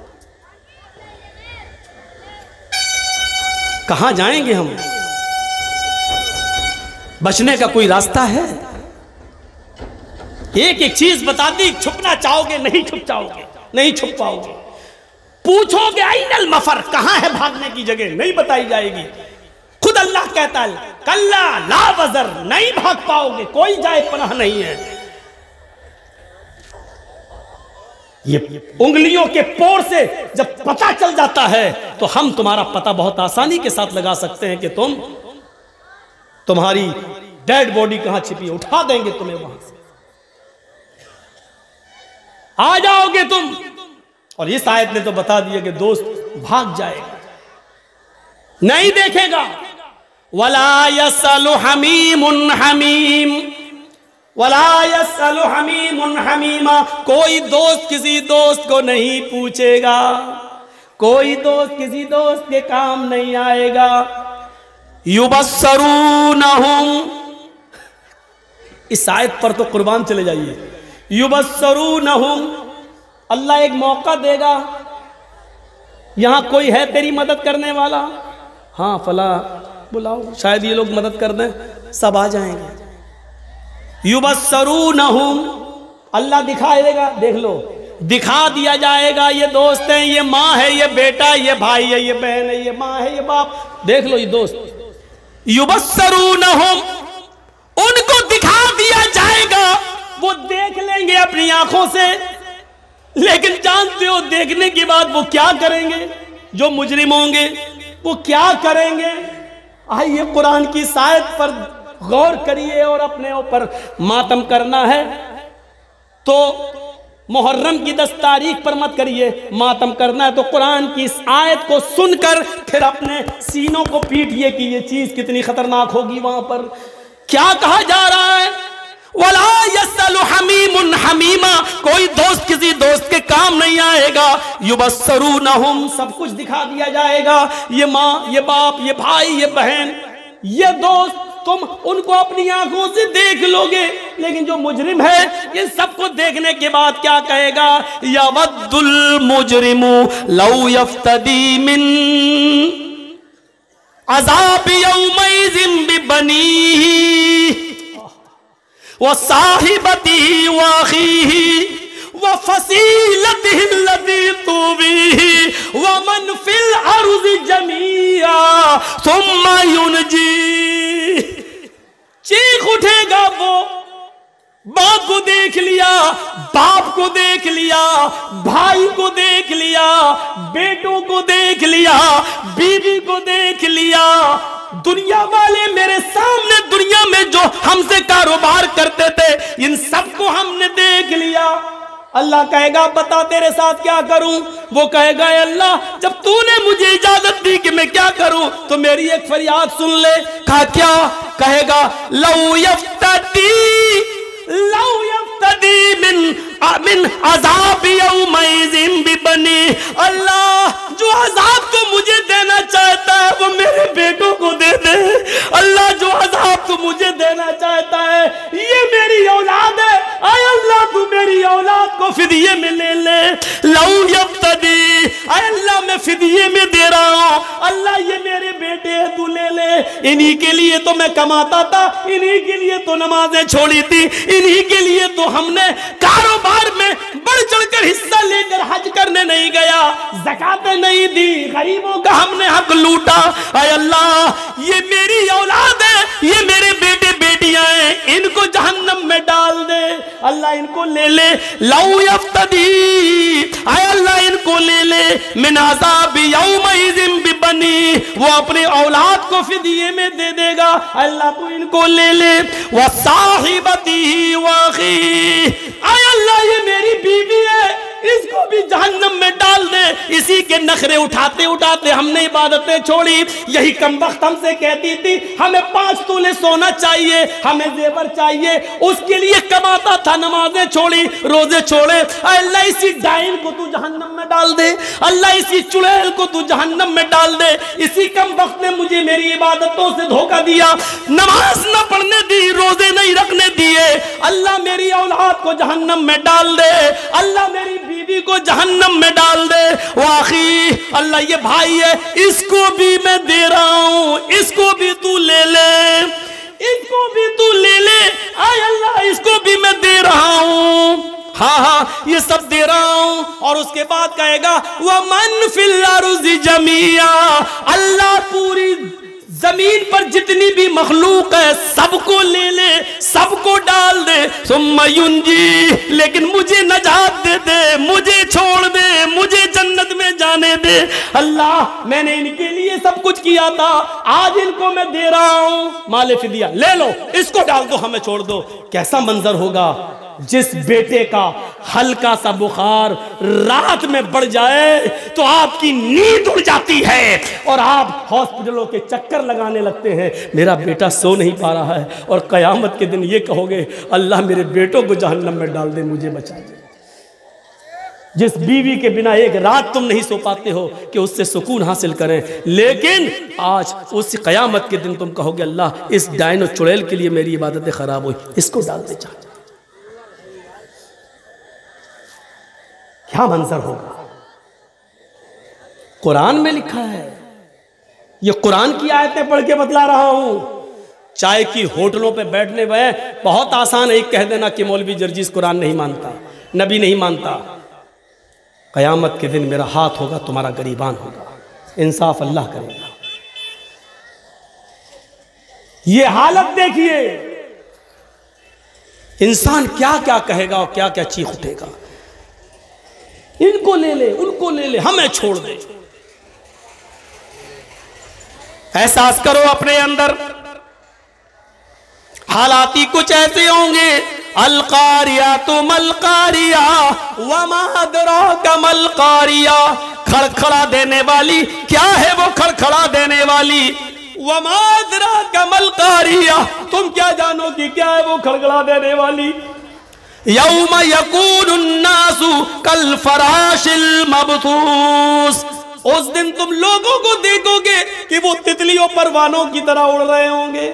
कहां जाएंगे हम? बचने का कोई रास्ता है? एक एक चीज बता दी, छुपना चाहोगे नहीं छुप जाओगे, नहीं छुप पाओगे। पूछोगे आइनल मफर, कहां है भागने की जगह, नहीं बताई जाएगी। खुद अल्लाह कहता है कल्ला ला वज़र, नहीं भाग पाओगे, कोई जाए पनाह नहीं है। ये उंगलियों के पोर से जब पता चल जाता है, तो हम तुम्हारा पता बहुत आसानी के साथ लगा सकते हैं कि तुम, तुम्हारी डेड बॉडी कहां छिपी है, उठा देंगे तुम्हें वहां से, आ जाओगे तुम। और इस आयत ने तो बता दिया कि दोस्त भाग जाएगा, नहीं देखेगा। वला यसलु हमीमुन हमीम, वला यसलु हमीमुन हमीमा, कोई दोस्त किसी दोस्त को नहीं पूछेगा, कोई दोस्त किसी दोस्त के काम नहीं आएगा। युबस्सरूनहुम, इस आयत पर तो कुर्बान चले जाइए। युबस्सरूनहुम, अल्लाह एक मौका देगा, यहां कोई है तेरी मदद करने वाला, हाँ फला बुलाओ, शायद ये लोग मदद कर दें, सब आ जाएंगे। युबस्सरूनहुम, अल्लाह दिखाई देगा, देख लो, दिखा दिया जाएगा, ये दोस्त है, ये माँ है, ये बेटा है, ये भाई है, ये बहन है, ये माँ है, ये बाप, देख लो ये दोस्त। युबस्सरूनहुम, उनको दिखा दिया जाएगा, वो देख लेंगे अपनी आंखों से, लेकिन जानते हो देखने के बाद वो क्या करेंगे? जो मुजरिम होंगे, वो क्या करेंगे? आइए कुरान की शायद पर गौर करिए और अपने ऊपर मातम करना है तो मुहर्रम की दस तारीख पर मत करिए, मातम करना है तो कुरान की इस आयत को सुनकर फिर अपने सीनों को पीटिए कि ये चीज कितनी खतरनाक होगी। वहां पर क्या कहा जा रहा है? वला यसलु हमीमुन हमीमा, कोई दोस्त किसी दोस्त के काम नहीं आएगा। युबस्सरूनहुम, सब कुछ दिखा दिया जाएगा, ये माँ, ये बाप, ये भाई, ये बहन, ये दोस्त, तुम उनको अपनी आंखों से देख लोगे, लेकिन जो मुजरिम है इन सबको देखने के बाद क्या कहेगा? यवद्दुल मुजरिमु लौ यफ्तदी मिन अज़ाब यौमइज़िन बिबनीही व साहिबतिही व अखीही व फसीलतिही allती तुवीही व मन फिल अर्ज़ि जमीआ सुम्मा युनजी। चीख उठेगा वो, बाप को देख लिया, बाप को देख लिया, भाई को देख लिया, बेटों को देख लिया, बीवी को देख लिया, दुनिया वाले मेरे सामने दुनिया में जो हमसे कारोबार करते थे इन सबको हमने देख लिया। अल्लाह कहेगा बता तेरे साथ क्या करूं? वो कहेगा अल्लाह जब तूने मुझे इजाजत दी कि मैं क्या करूं तो मेरी एक फरियाद सुन ले। कहा क्या? कहेगा लौ यफ्तदी लौ यफ्तदी मिन मिन अज़ाब यौमइज़िन बिबनी, अल्लाह जो अज़ाब तो मुझे देना चाहता है वो मेरे बेटों को दे दे। अल्लाह जो अज़ाब तो मुझे देना चाहता है ये मेरी औलाद है, आय अल्लाह तू मेरी औलाद को फिदिये में ले ले। लौ यफ्तदी, आय अल्लाह मैं फिदिये में दे रहा हूँ, अल्लाह ये मेरे बेटे हैं तू ले ले। इन्हीं के लिए तो मैं कमाता था, इन्हीं के लिए तो नमाजें छोड़ी थी, इन्हीं के लिए तो हमने कारोबार में बढ़ चढ़कर हिस्सा लेकर हज करने नहीं गया, ज़कातें नहीं दी, गरीबों का हमने हक लूटा। आय अल्लाह ये मेरी औलाद है, ये मेरे बेटे बेटियां हैं, इनको जहन्नम में डाल दे। अल्लाह इनको ले ले। लौ यफ्तदी, आय अल्लाह इनको ले ले मिन अज़ाब यौमइज़िन बिबनी, वो अपने औलाद को फिदिये में दे देगा। अल्लाह तू इनको ले ले। व साहिबतिही व अखीही, आय अल्लाह ये मेरी बीवी है, इसको भी जहन्नम में डाल दे। इसी के नखरे उठाते उठाते हमने इबादतें छोड़ी। यही कमबख्त हमसे कहती थी हमें पांच तोले सोना चाहिए, हमें जेवर चाहिए, उसके लिए कमाता था, नमाजें छोड़ी, रोजे छोड़े। अल्लाह इसी डाइन को तू जहन्नम में डाल दे, अल्लाह इसी चुड़ैल को तू जहन्नम में डाल दे। इसी कमबख्त ने मुझे मेरी इबादतों से धोखा दिया, नमाज न पढ़ने दी, रोजे नहीं रखने दिए। अल्लाह मेरी औलाद को जहन्नम में डाल दे, अल्लाह मेरी बीवी को जहन्नम में डाल दे। वाखी अल्लाह ये भाई है, इसको भी मैं दे रहा हूं, इसको भी तू ले ले, इसको भी तू ले ले। आय अल्लाह इसको भी मैं दे रहा हूं, हाँ हाँ ये सब दे रहा हूं। और उसके बाद कहेगा व मन फिल अर्ज़ि जमीआ, अल्लाह पूरी जमीन पर जितनी भी मखलूक है सबको ले ले, सबको डाल दे। सुम्मा युनजी, लेकिन मुझे नजात दे दे, मुझे छोड़ दे, मुझे जन्नत में जाने दे। अल्लाह मैंने इनके लिए सब कुछ किया था, आज इनको मैं दे रहा हूं, माले फिदिया ले लो, इसको डाल दो, हमें छोड़ दो। कैसा मंजर होगा जिस बेटे का हल्का सा बुखार रात में बढ़ जाए तो आपकी नींद उड़ जाती है और आप हॉस्पिटलों के चक्कर लगाने लगते हैं, मेरा बेटा सो नहीं पा रहा है, और कयामत के दिन ये कहोगे अल्लाह मेरे बेटों को जहन्नम में डाल दे, मुझे बचा दे। जिस बीवी के बिना एक रात तुम नहीं सो पाते हो कि उससे सुकून हासिल करें, लेकिन आज उस कयामत के दिन तुम कहोगे अल्लाह इस डायन और चुड़ैल के लिए मेरी इबादतें खराब हुई, इसको डाल दे। चाह क्या मंजर होगा। कुरान में लिखा है, ये कुरान की आयतें पढ़ के बतला रहा हूं। चाय की होटलों पे बैठने में बहुत आसान है एक कह देना कि मौलवी जर्जीस कुरान नहीं मानता, नबी नहीं मानता। कयामत के दिन मेरा हाथ होगा, तुम्हारा गरीबान होगा, इंसाफ अल्लाह करेगा। ये हालत देखिए, इंसान क्या क्या कहेगा और क्या क्या चीख उठेगा। इनको ले ले, उनको ले ले, हमें छोड़ दे। एहसास करो अपने अंदर। हालाती कुछ ऐसे होंगे, अलकारिया तो मलकारिया वमा अदराका मलकारिया, खड़खड़ा देने वाली क्या है वो खड़खड़ा देने वाली, वमा अदराका मलकारिया, तुम क्या जानो कि क्या है वो खड़खड़ा देने वाली। यौम यकूनुन नासु कल फराशिल मबथूस, उस दिन तुम लोगों को देखोगे कि वो तितलियों परवानों की तरह उड़ रहे होंगे।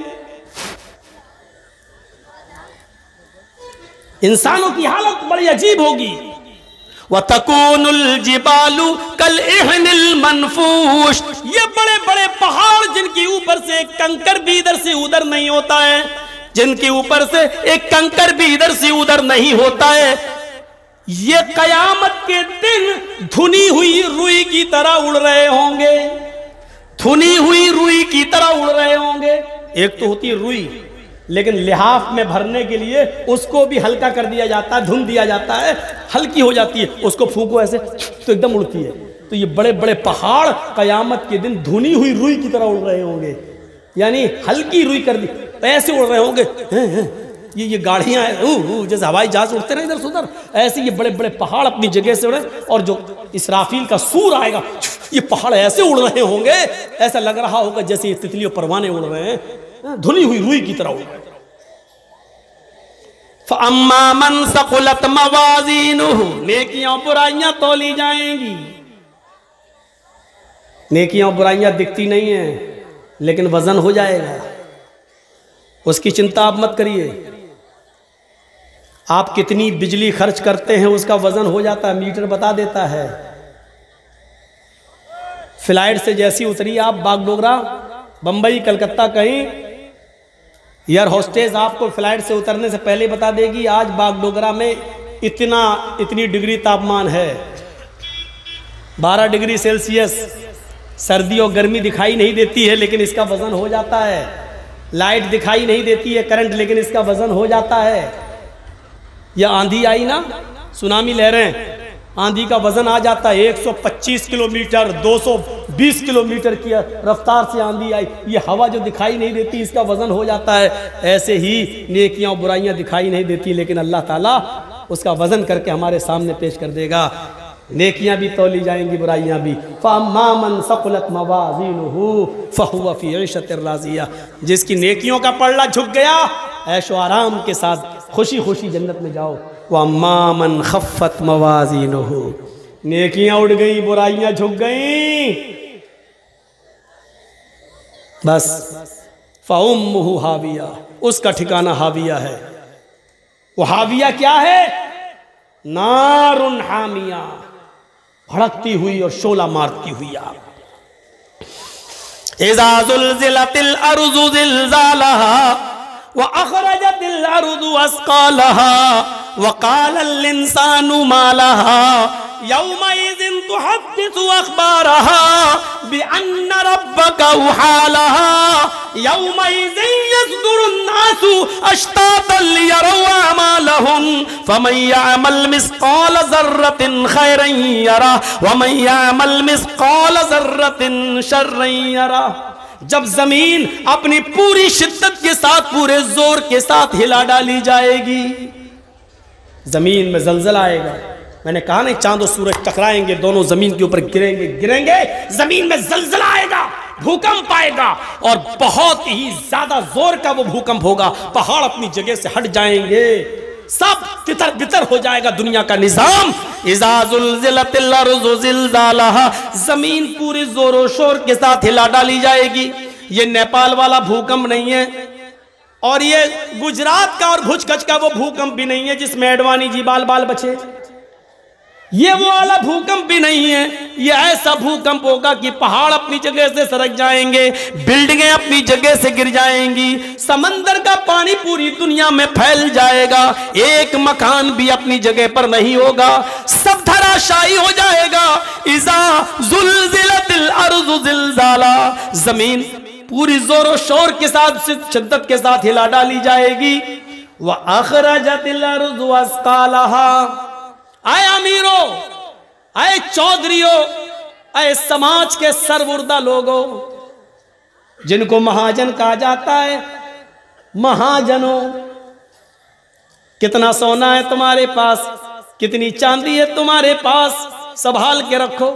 इंसानों की हालत बड़ी अजीब होगी। वतकूनुल जिबालु कल इहनिल मनफूश, ये बड़े बड़े पहाड़ जिनके ऊपर से एक कंकर भी इधर से उधर नहीं होता है, जिनके ऊपर से एक कंकर भी इधर से उधर नहीं होता है, ये कयामत के दिन धुनी हुई रुई की तरह उड़ रहे होंगे, धुनी हुई रुई की तरह उड़ रहे होंगे। एक तो होती है रुई, लेकिन लिहाफ में भरने के लिए उसको भी हल्का कर दिया जाता है, धुन दिया जाता है, हल्की हो जाती है, उसको फूंको ऐसे तो एकदम उड़ती है। तो ये बड़े बड़े पहाड़ कयामत के दिन धुनी हुई रुई की तरह उड़ रहे होंगे, यानी हल्की रुई कर दी ऐसे उड़ रहे होंगे। हैं, हैं, ये ये गाड़ियां जैसे हवाई जहाज उड़ते ना इधर से उधर, ऐसे ये बड़े बड़े पहाड़ अपनी जगह से उड़े, और जो इसराफील का सूर आएगा ये पहाड़ ऐसे उड़ रहे होंगे, ऐसा लग रहा होगा जैसे ये तितलियों परवाने उड़ रहे हैं, धुनी हुई रुई की तरह उड़ रहे। फअम्मा मन सकुलत मवाज़ीनुहु, नेकियां बुराइयां तौली जाएंगी। नेकियां बुराइयां दिखती नहीं है, लेकिन वजन हो जाएगा, उसकी चिंता आप मत करिए। आप कितनी बिजली खर्च करते हैं उसका वजन हो जाता है, मीटर बता देता है। फ्लाइट से जैसी उतरी आप बागडोगरा, बंबई, कलकत्ता कहीं, एयर होस्टेस आपको फ्लाइट से उतरने से पहले बता देगी आज बागडोगरा में इतना इतनी डिग्री तापमान है, बारह डिग्री सेल्सियस। सर्दी और गर्मी दिखाई नहीं देती है, लेकिन इसका वजन हो जाता है। लाइट दिखाई नहीं देती है, करंट, लेकिन इसका वजन हो जाता है। यह आंधी आई ना, सुनामी लहरें, आंधी का वजन आ जाता है एक सौ पच्चीस किलोमीटर, दो सौ बीस किलोमीटर की रफ्तार से आंधी आई, ये हवा जो दिखाई नहीं देती इसका वजन हो जाता है। ऐसे ही नेकियां और बुराइयां दिखाई नहीं देती, लेकिन अल्लाह ताला उसका वजन करके हमारे सामने पेश कर देगा। नेकियां भी तौली जाएंगी, बुराइयां भी। फअम्मा मन सक़ुलत मवाज़ीनुहु फ़हुव फ़ी ईशतिर राज़िया, जिसकी नेकियों का पल्ला झुक गया, ऐशो आराम के साथ खुशी खुशी जन्नत में जाओ। वअम्मा मन ख़फ़्फ़त मवाज़ीनुहु, नेकियां उड़ गई, बुराइयां झुक गई, बस फ़उम्मुहु हाविया, उसका ठिकाना हाविया है। वो हाविया क्या है? नारुन हामिया, भड़कती हुई और शोला मारती हुई आग। इज़ा ज़ुल्ज़िलतिल अर्ज़ु ज़िल्ज़ालहा व अख़रजतिल अर्ज़ु अस्क़ालहा व क़ालल इंसानु मा लहा यौमइज़िन तुहद्दिसु अख़बारहा बिअन्न रब्बका औहालहा यौमइज़िन यस्दुरुन नासु अश्तातन लियरौ अमालहुम फमन यअमल मिस्क़ाल ज़र्रतिन ख़ैरन यरह व मन यअमल मिस्क़ाल ज़र्रतिन शर्रन यरह। जब जमीन अपनी पूरी शिद्दत के साथ, पूरे जोर के साथ हिला डाली जाएगी, जमीन में जलजला आएगा। मैंने कहा नहीं, चांद और सूरज टकराएंगे, दोनों जमीन के ऊपर गिरेंगे गिरेंगे जमीन में जलजला आएगा, भूकंप आएगा, और बहुत ही ज्यादा जोर का वो भूकंप होगा। पहाड़ अपनी जगह से हट जाएंगे, सब तितर बितर हो जाएगा दुनिया का निजाम। इज़ा ज़ुल्ज़िलतिल अर्ज़ु ज़िल्ज़ालहा, जमीन पूरी जोरों शोर के साथ हिला डाली जाएगी। ये नेपाल वाला भूकंप नहीं है, और ये गुजरात का और भुज कच्छ का वो भूकंप भी नहीं है जिसमें एडवाणी जी बाल बाल बचे। ये वो वाला भूकंप भी नहीं है। ये ऐसा भूकंप होगा कि पहाड़ अपनी जगह से सरक जाएंगे, बिल्डिंगें अपनी जगह से गिर जाएंगी, समंदर का पानी पूरी दुनिया में फैल जाएगा, एक मकान भी अपनी जगह पर नहीं होगा, सब धराशायी हो जाएगा। इज़ा ज़ुल्ज़िलतिल अर्ज़ु ज़िल्ज़ाला, जमीन पूरी जोरों शोर के साथ, शिद्दत के साथ हिला डाली जाएगी। व अख़रजतिल अर्ज़ु अस्क़ालहा, आए अमीरों, आए चौधरियों, आए समाज के सरवुर्दा लोगों, जिनको महाजन कहा जाता है। महाजनों, कितना सोना है तुम्हारे पास, कितनी चांदी है तुम्हारे पास, संभाल के रखो।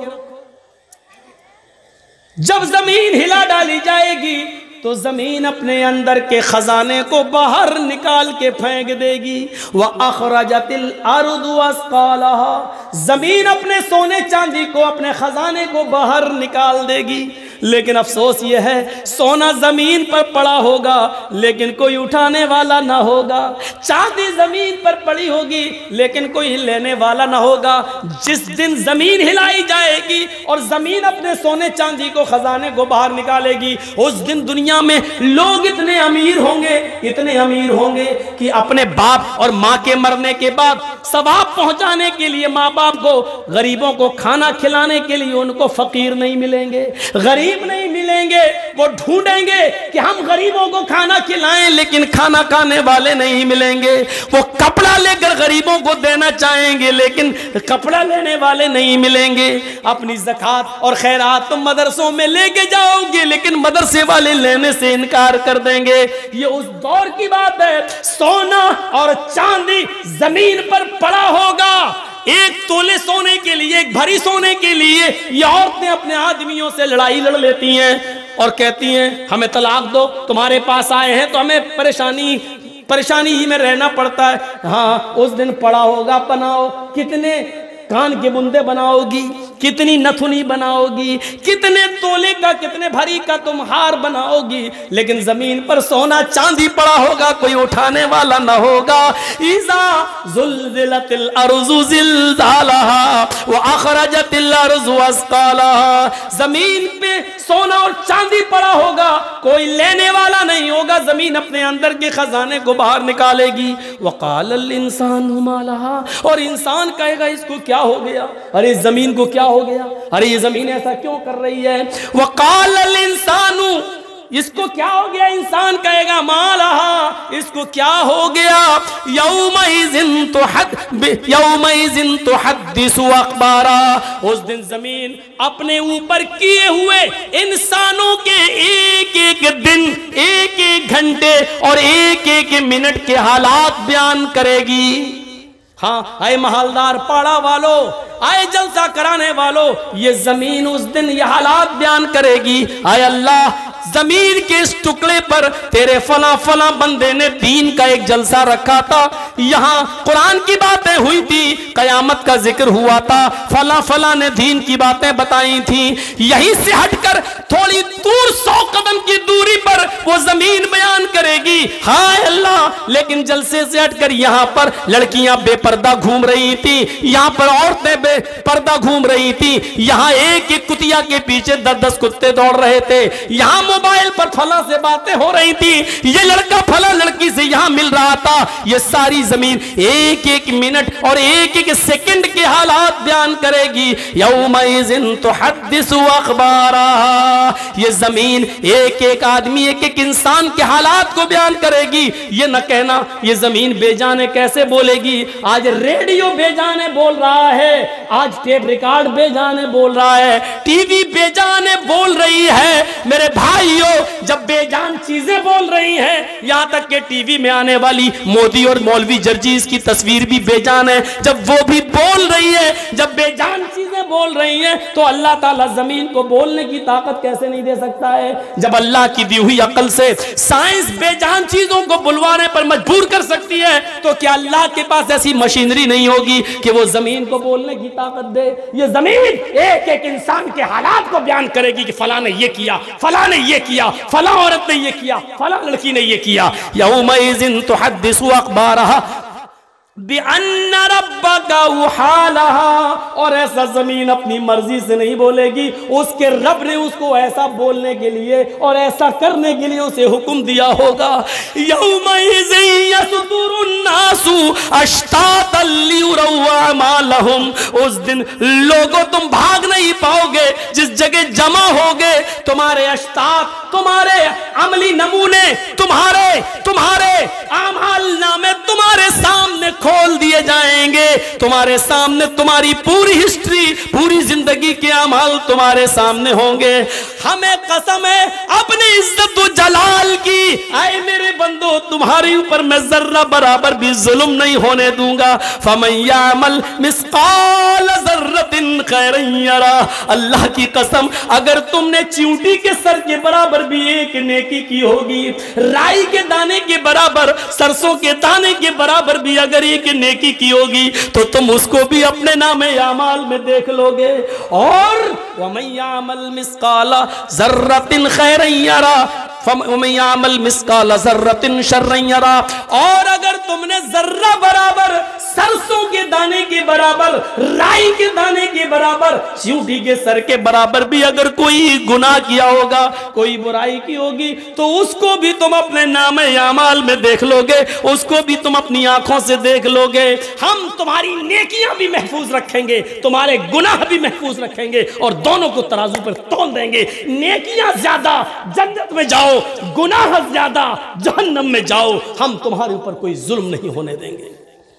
जब जमीन हिला डाली जाएगी तो जमीन अपने अंदर के खजाने को बाहर निकाल के फेंक देगी। वह अखरजतिल अर्दु अस्कालहा, जमीन अपने सोने चांदी को, अपने खजाने को बाहर निकाल देगी। लेकिन अफसोस यह है, सोना जमीन पर पड़ा होगा लेकिन कोई उठाने वाला ना होगा, चांदी जमीन पर पड़ी होगी लेकिन कोई लेने वाला ना होगा। जिस दिन जमीन हिलाई जाएगी और जमीन अपने सोने चांदी को, खजाने को बाहर निकालेगी, उस दिन दुनिया में लोग इतने अमीर होंगे, इतने अमीर होंगे कि अपने बाप और माँ के मरने के बाद सवाब पहुंचाने के लिए, माँ बाप को, गरीबों को खाना खिलाने के लिए उनको फकीर नहीं मिलेंगे, गरीब नहीं मिलेंगे। वो ढूंढेंगे कि हम गरीबों को खाना खिलाएं, लेकिन खाना खाने वाले नहीं मिलेंगे। वो कपड़ा लेकर गरीबों को देना चाहेंगे लेकिन कपड़ा लेने वाले नहीं मिलेंगे। अपनी ज़कात और खैरात तुम मदरसों में लेके जाओगे लेकिन मदरसे वाले लेने से इनकार कर देंगे। ये उस दौर की बात है, सोना और चांदी जमीन पर पड़ा होगा। एक तोले सोने के लिए, एक भरी सोने के लिए ये औरतें अपने आदमियों से लड़ाई लड़ लेती हैं और कहती हैं हमें तलाक दो, तुम्हारे पास आए हैं तो हमें परेशानी परेशानी ही में रहना पड़ता है। हाँ, उस दिन पड़ा होगा, बनाओ, कितने कान के बुंदे बनाओगी, कितनी नथुनी बनाओगी, कितने तोले का, कितने भरी का तुम हार बनाओगी, लेकिन जमीन पर सोना चांदी पड़ा होगा, कोई उठाने वाला ना होगा। इज़ा ज़ुल्ज़िलतिल अर्ज़ु ज़िलज़ालहा व अख़रजतिल अर्ज़ु अस्क़ालहा, जमीन पे सोना और चांदी पड़ा होगा, कोई लेने वाला नहीं होगा, जमीन अपने अंदर के खजाने को बाहर निकालेगी। वक़ालल इंसानु मा लहा, और इंसान कहेगा इसको क्या हो गया, अरे जमीन को क्या हो गया, अरे ये जमीन ऐसा क्यों कर रही है। वक़ालल इंसानु, इसको क्या हो गया, इंसान कहेगा मालहा, इसको क्या हो गया। यौमइज़िन तुहद यौमइज़िन तुहद्दिसु अख़बारा, उस दिन जमीन अपने ऊपर किए हुए इंसानों के एक एक दिन, एक एक घंटे और एक एक मिनट के हालात बयान करेगी। हाँ, आए महलदार पाड़ा वालों, आए जलसा कराने वालों, ये जमीन उस दिन ये हालात बयान करेगी। आए अल्लाह, जमीन के इस टुकड़े पर तेरे फला फला बंदे ने दीन का एक जलसा रखा था, यहाँ कुरान की बातें हुई थी, कयामत का जिक्र हुआ था, फला फला ने दीन की बातें बताई थी। यहीं से हटकर थोड़ी दूर, सौ कदम की दूरी पर वो जमीन बयान करेगी। हाय अल्लाह, लेकिन जलसे से हटकर यहाँ पर लड़कियां बेपर्दा घूम रही थी, यहाँ पर औरतें बेपर्दा घूम रही थी, यहाँ एक एक कुतिया के पीछे दस दस कुत्ते दौड़ रहे थे, यहाँ मोबाइल पर फला से बातें हो रही थी, ये लड़का फला लड़की से यहाँ मिल रहा था। ये सारी जमीन एक एक मिनट और एक एक सेकंड के हालात बयान करेगी। यौमइज़िन तुहद्दिसु अख़बारा, ये जमीन एक एक आदमी, एक एक इंसान के हालात को बयान करेगी। ये न कहना ये जमीन बेजाने कैसे बोलेगी, आज रेडियो बेजाने बोल रहा है, आज टेप रिकॉर्ड बेजाने बोल रहा है, टीवी बेजाने बोल रही है। मेरे भाइयों, जब बेजान चीजें बोल रही हैं, यहां तक कि टीवी में आने वाली मोदी और मौलवी जर्जीज की तस्वीर भी बेजान है, जब वो भी बोल रही है, जब बेजान चीजें बोल रही हैं, तो अल्लाह ताला जमीन को बोलने की ताकत कैसे नहीं दे सकता है। जब अल्लाह की दी हुई अकल से साइंस बेजान चीजों को बुलवाने पर मजबूर कर सकती है, तो क्या अल्लाह के पास ऐसी मशीनरी नहीं होगी कि वो जमीन को बोलने की ताकत दे। ये जमीन एक एक इंसान के हालात को बयान करेगी कि फला ने ये किया, फला ने ये किया, फला औरत ने ये किया, फला लड़की ने ये किया। यौमइज़िन तुहद्दिसु अख़बारहा बिअन्ना रब्बका वहालहा, और ऐसा जमीन अपनी मर्जी से नहीं बोलेगी, उसके रब ने उसको ऐसा बोलने के लिए और ऐसा करने के लिए उसे हुक्म दिया होगा। यौमइज़िन यसदुरुन्नासु अश्तातन लियुरौ अमालहुम, उस दिन लोगों तुम भाग नहीं पाओगे, जिस जगह जमा होगे तुम्हारे अश्तात, तुम्हारे अमली नमूने, तुम्हारे तुम्हारे आमाल नामे तुम्हारे सामने खोल दिए जाएंगे। तुम्हारे सामने तुम्हारी पूरी हिस्ट्री, पूरी जिंदगी के आमाल तुम्हारे सामने होंगे। हमें कसम है अपनी इज्जत व जलाल की, आए मेरे बंदो तुम्हारे ऊपर मैं जर्रा बराबर भी जुल्म नहीं होने दूंगा। फमन यामल मिस्काल ज़र्रतिन खैरन यरा, अल्लाह की कसम अगर तुमने चींटी के सर के बराबर भी एक नेकी की होगी, राई के दाने के बराबर, सरसों के दाने के बराबर भी अगर एक नेकी की होगी, तो तुम उसको भी अपने नामे आमाल में देख लोगे। और वमन यामल मिस्काला ज़र्रतिन खैरन यरा फमन यामल मिस्काला ज़र्रतिन शर्रन यरा, और अगर तुमने जर्रा बराबर, सरसों के दाने के बराबर, राई के दाने के बराबर, चींटी के सर के बराबर भी अगर कोई गुनाह किया होगा, कोई बुराई की होगी, तो उसको भी तुम अपने नामे आमाल में देख लोगे, उसको भी तुम अपनी आंखों से देख लोगे। हम तुम्हारी नेकियां भी महफूज रखेंगे, तुम्हारे गुनाह भी महफूज रखेंगे, और दोनों को तराजू पर तोल देंगे। नेकियां ज्यादा जन्नत में जाओ, गुनाह ज्यादा जहन्नम में जाओ। हम तुम्हारे ऊपर कोई जुल्म नहीं होने देंगे।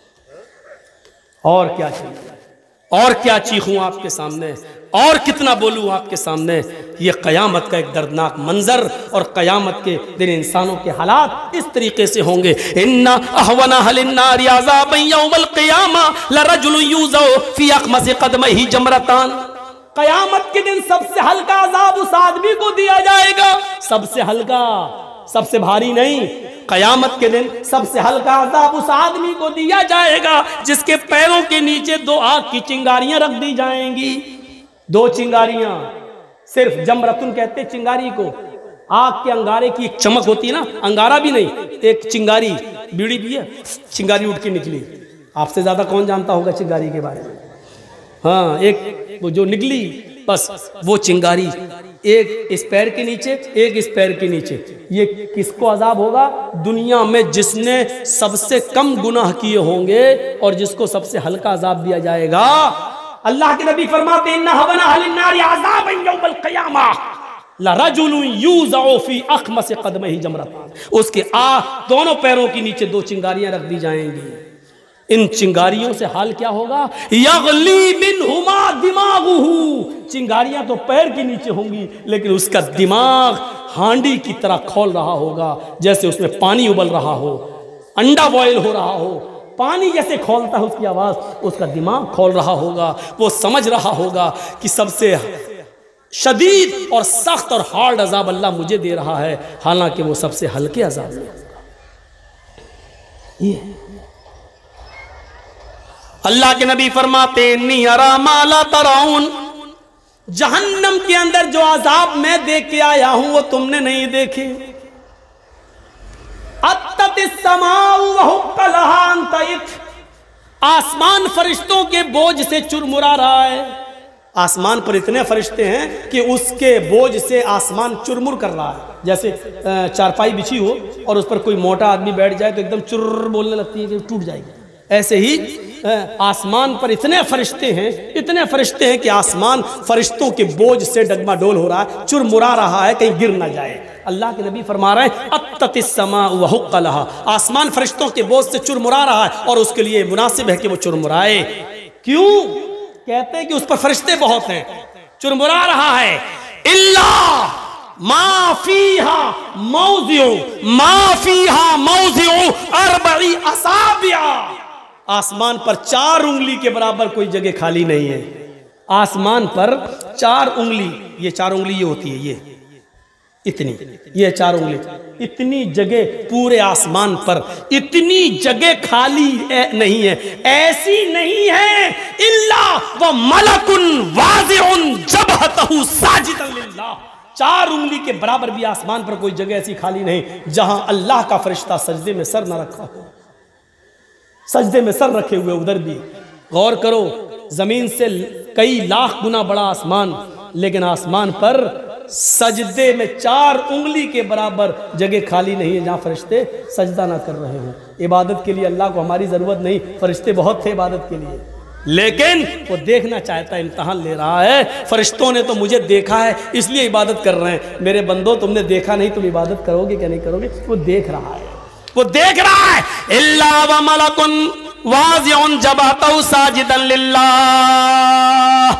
और क्या चाहिए, और क्या चीखूं आपके सामने, और कितना बोलूं आपके सामने। ये क़यामत का एक दर्दनाक मंजर, और क़यामत के दिन इंसानों के हालात इस तरीके से होंगे। इन्ना अहवना हलिन्नारि अज़ाबन यौमल क़ियामा लरजुलुन युज़ौ फी अख़मसि क़दमैहि जमरतान। क़यामत के दिन सबसे हल्का अज़ाब उस आदमी को दिया जाएगा, सबसे हल्का, सबसे भारी नहीं। क़यामत के दिन सबसे हल्का अज़ाब उस आदमी को दिया जाएगा जिसके पैरों के नीचे दो आग की चिंगारियां रख दी जाएंगी। दो चिंगारियां, सिर्फ जमरतुन कहते चिंगारी को, आग के अंगारे की एक चमक होती है ना, अंगारा भी नहीं, एक चिंगारी, बीड़ी भी है, चिंगारी उठ के निकली। आपसे ज्यादा कौन जानता होगा चिंगारी के बारे में? हाँ, एक वो जो निकली, बस वो चिंगारी, एक इस पैर के नीचे, एक इस पैर के नीचे। ये किसको अजाब होगा? दुनिया में जिसने सबसे कम गुनाह किए होंगे और जिसको सबसे हल्का अजाब दिया जाएगा। अल्लाह के नबी फरमाते हैं इन्ना हवना अहलिन्नारि अज़ाबन यौमल क़ियामा लरजुलुन युज़अ फी अख़मसि क़दमैहि जमरतान। उसके आ दोनों पैरों के नीचे दो चिंगारियां रख दी जाएंगी। इन चिंगारियों से हाल क्या होगा? यग़ली मिनहुमा दिमागुहु, चिंगारियां तो पैर के नीचे होंगी लेकिन उसका दिमाग हांडी की तरह खोल रहा होगा, जैसे उसमें पानी उबल रहा हो, अंडा बॉयल हो रहा हो, पानी जैसे खोलता है उसकी आवाज, उसका दिमाग खोल रहा होगा। वो समझ रहा होगा कि सबसे शदीद और सख्त और हार्ड अजाब अल्लाह मुझे दे रहा है, हालांकि वो सबसे हल्के अजाब में होगा। ये अल्लाह के नबी फरमाते नी अरा माला तराउन, जहन्नम के अंदर जो अजाब मैं देख के आया हूं वो तुमने नहीं देखे। आसमान फरिश्तों के बोझ से चुरमुरा रहा है। आसमान पर इतने फरिश्ते हैं कि उसके बोझ से आसमान चुरमुर कर रहा है। जैसे चारपाई बिछी हो और उस पर कोई मोटा आदमी बैठ जाए तो एकदम चुर्र बोलने लगती है कि टूट जाएगी। ऐसे ही आसमान पर इतने फरिश्ते हैं, इतने फरिश्ते हैं कि आसमान फरिश्तों के बोझ से डगमाडोल हो रहा है, चुरमुरा रहा है, कहीं गिर ना जाए। अल्लाह के नबी फरमा रहे हैं अत्ततिस समा व हुक्क लहा, आसमान फरिश्तों के बोझ से चुरमुरा रहा है और उसके लिए मुनासिब है कि वो चुरमुराए। क्यों? कहते हैं कि उस पर फरिश्ते बहुत हैं, चुरमुरा रहा है। इल्ला माफीहा मौज़िउ माफीहा मौज़िउ अरबई असाबिया, आसमान पर चार उंगली के बराबर कोई जगह खाली नहीं है। आसमान पर चार उंगली, ये चार उंगली ये होती है, ये इतनी, ये चार उंगली, इतनी जगह पूरे आसमान पर, इतनी जगह खाली नहीं है, ऐसी नहीं है। इल्ला व मलकुन वाज़िउन जबहतहु साजिदन लिल्लाह, चार उंगली के बराबर भी आसमान पर कोई जगह ऐसी खाली नहीं जहां अल्लाह का फरिश्ता सजदे में सर न रखा हो। सजदे में सर रखे हुए उधर भी। गौर करो, जमीन से कई लाख गुना बड़ा आसमान, लेकिन आसमान पर सजदे में चार उंगली के बराबर जगह खाली नहीं है जहां फरिश्ते सजदा ना कर रहे हो। इबादत के लिए अल्लाह को हमारी जरूरत नहीं, फरिश्ते बहुत थे इबादत के लिए। लेकिन वो देखना चाहता है, इम्तहान ले रहा है। फरिश्तों ने तो मुझे देखा है इसलिए इबादत कर रहे हैं। मेरे बंदो तुमने देखा नहीं, तुम इबादत करोगे क्या नहीं करोगे? वो देख रहा है, वो देख रहा है। इल्ला व मलकुन वाज़िउन जबहतहु साजिदन लिल्लाह।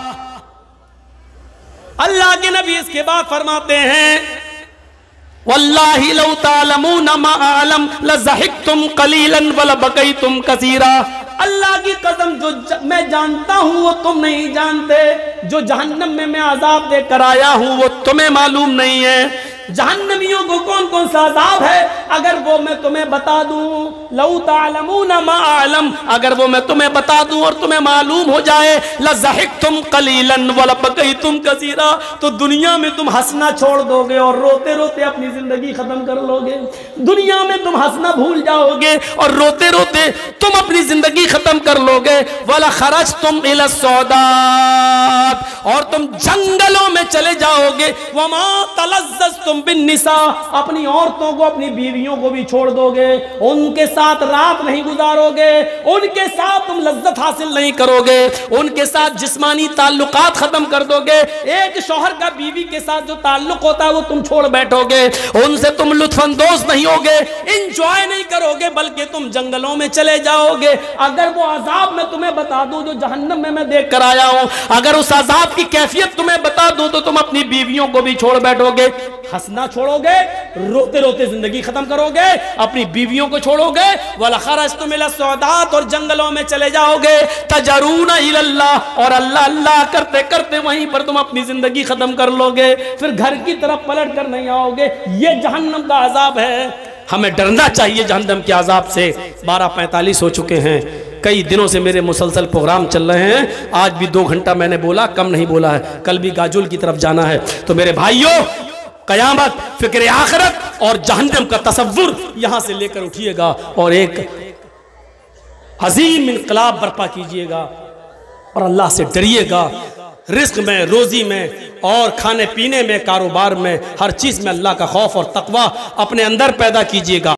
अल्लाह के नबी इसके बाद फरमाते हैं वल्लाहि लौ तालमूना मा आलम लज़हिकतुम कलीलन व लबकैतुम कसीरा। अल्लाह की कसम, जो ज, मैं जानता हूं वो तुम नहीं जानते। जो जहन्नम में मैं अजाब देकर आया हूं वो तुम्हें मालूम नहीं है। जहन्नमियों को कौन कौन सा अजाब है अगर वो मैं तुम्हें बता दूं। लौ तालमूना मा आलम, अगर वो मैं तुम्हें बता दूं और तुम्हें मालूम हो जाए, लज़हिकतुम कलीलन व लबकैतुम कसीरा, तो दुनिया में तुम हंसना छोड़ दोगे और रोते रोते अपनी जिंदगी खत्म कर लोगे। दुनिया में तुम हंसना भूल जाओगे और रोते रोते तुम अपनी जिंदगी खत्म कर लोगे। वला खरजतुम इला सौदात, और तुम जंगलों में चले जाओगे। वमा तलज़्ज़ज़तुम बिन निसा, अपनी औरतों को, अपनी बीवियों को भी छोड़ दोगे। उनके साथ रात नहीं गुजारोगे, उनके साथ तुम लज्जत हासिल नहीं करोगे, उनके साथ जिस्मानी ताल्लुकात खत्म कर दोगे। एक शौहर का बीवी के साथ जो ताल्लुक होता है वो तुम छोड़ बैठोगे, उनसे तुम लुत्फानंदोज नहीं होगे, इंजॉय नहीं करोगे, बल्कि तुम जंगलों में चले जाओगे। अगर वो अजाब मैं तुम्हें बता दूं जो जहन्नम में मैं देख कर आया हूं, अगर उस अजाब की कैफियत तुम्हें बता दूं तो तुम अपनी बीवियों को भी छोड़ बैठोगे, हंसना छोड़ोगे, रोते रोते जिंदगी खत्म करोगे, अपनी बीवियों को छोड़ोगे। वला खरजतुम इला सौदात, और जंगलों में चले जाओगे। तजरूना इलल्लाह, और अल्लाह अल्लाह करते करते वहीं पर तुम अपनी जिंदगी खत्म कर लोगे, फिर घर की तरफ पलट कर नहीं आओगे। ये जहन्नम का अजाब है। हमें डरना चाहिए जहन्नम के अजाब से। बारह पैंतालीस हो चुके हैं, कई दिनों से मेरे मुसलसल प्रोग्राम चल रहे हैं। आज भी दो घंटा मैंने बोला, कम नहीं बोला है। कल भी गाजुल की तरफ जाना है। तो मेरे भाइयों, कयामत, फिक्र आखिरत और जहन्नम का तसव्वुर यहां से लेकर उठिएगा और एक अजीम इनकलाब बर्पा कीजिएगा और अल्लाह से डरिएगा। रिस्क में, रोजी में और खाने पीने में, कारोबार में, हर चीज में अल्लाह का खौफ और तकवा अपने अंदर पैदा कीजिएगा।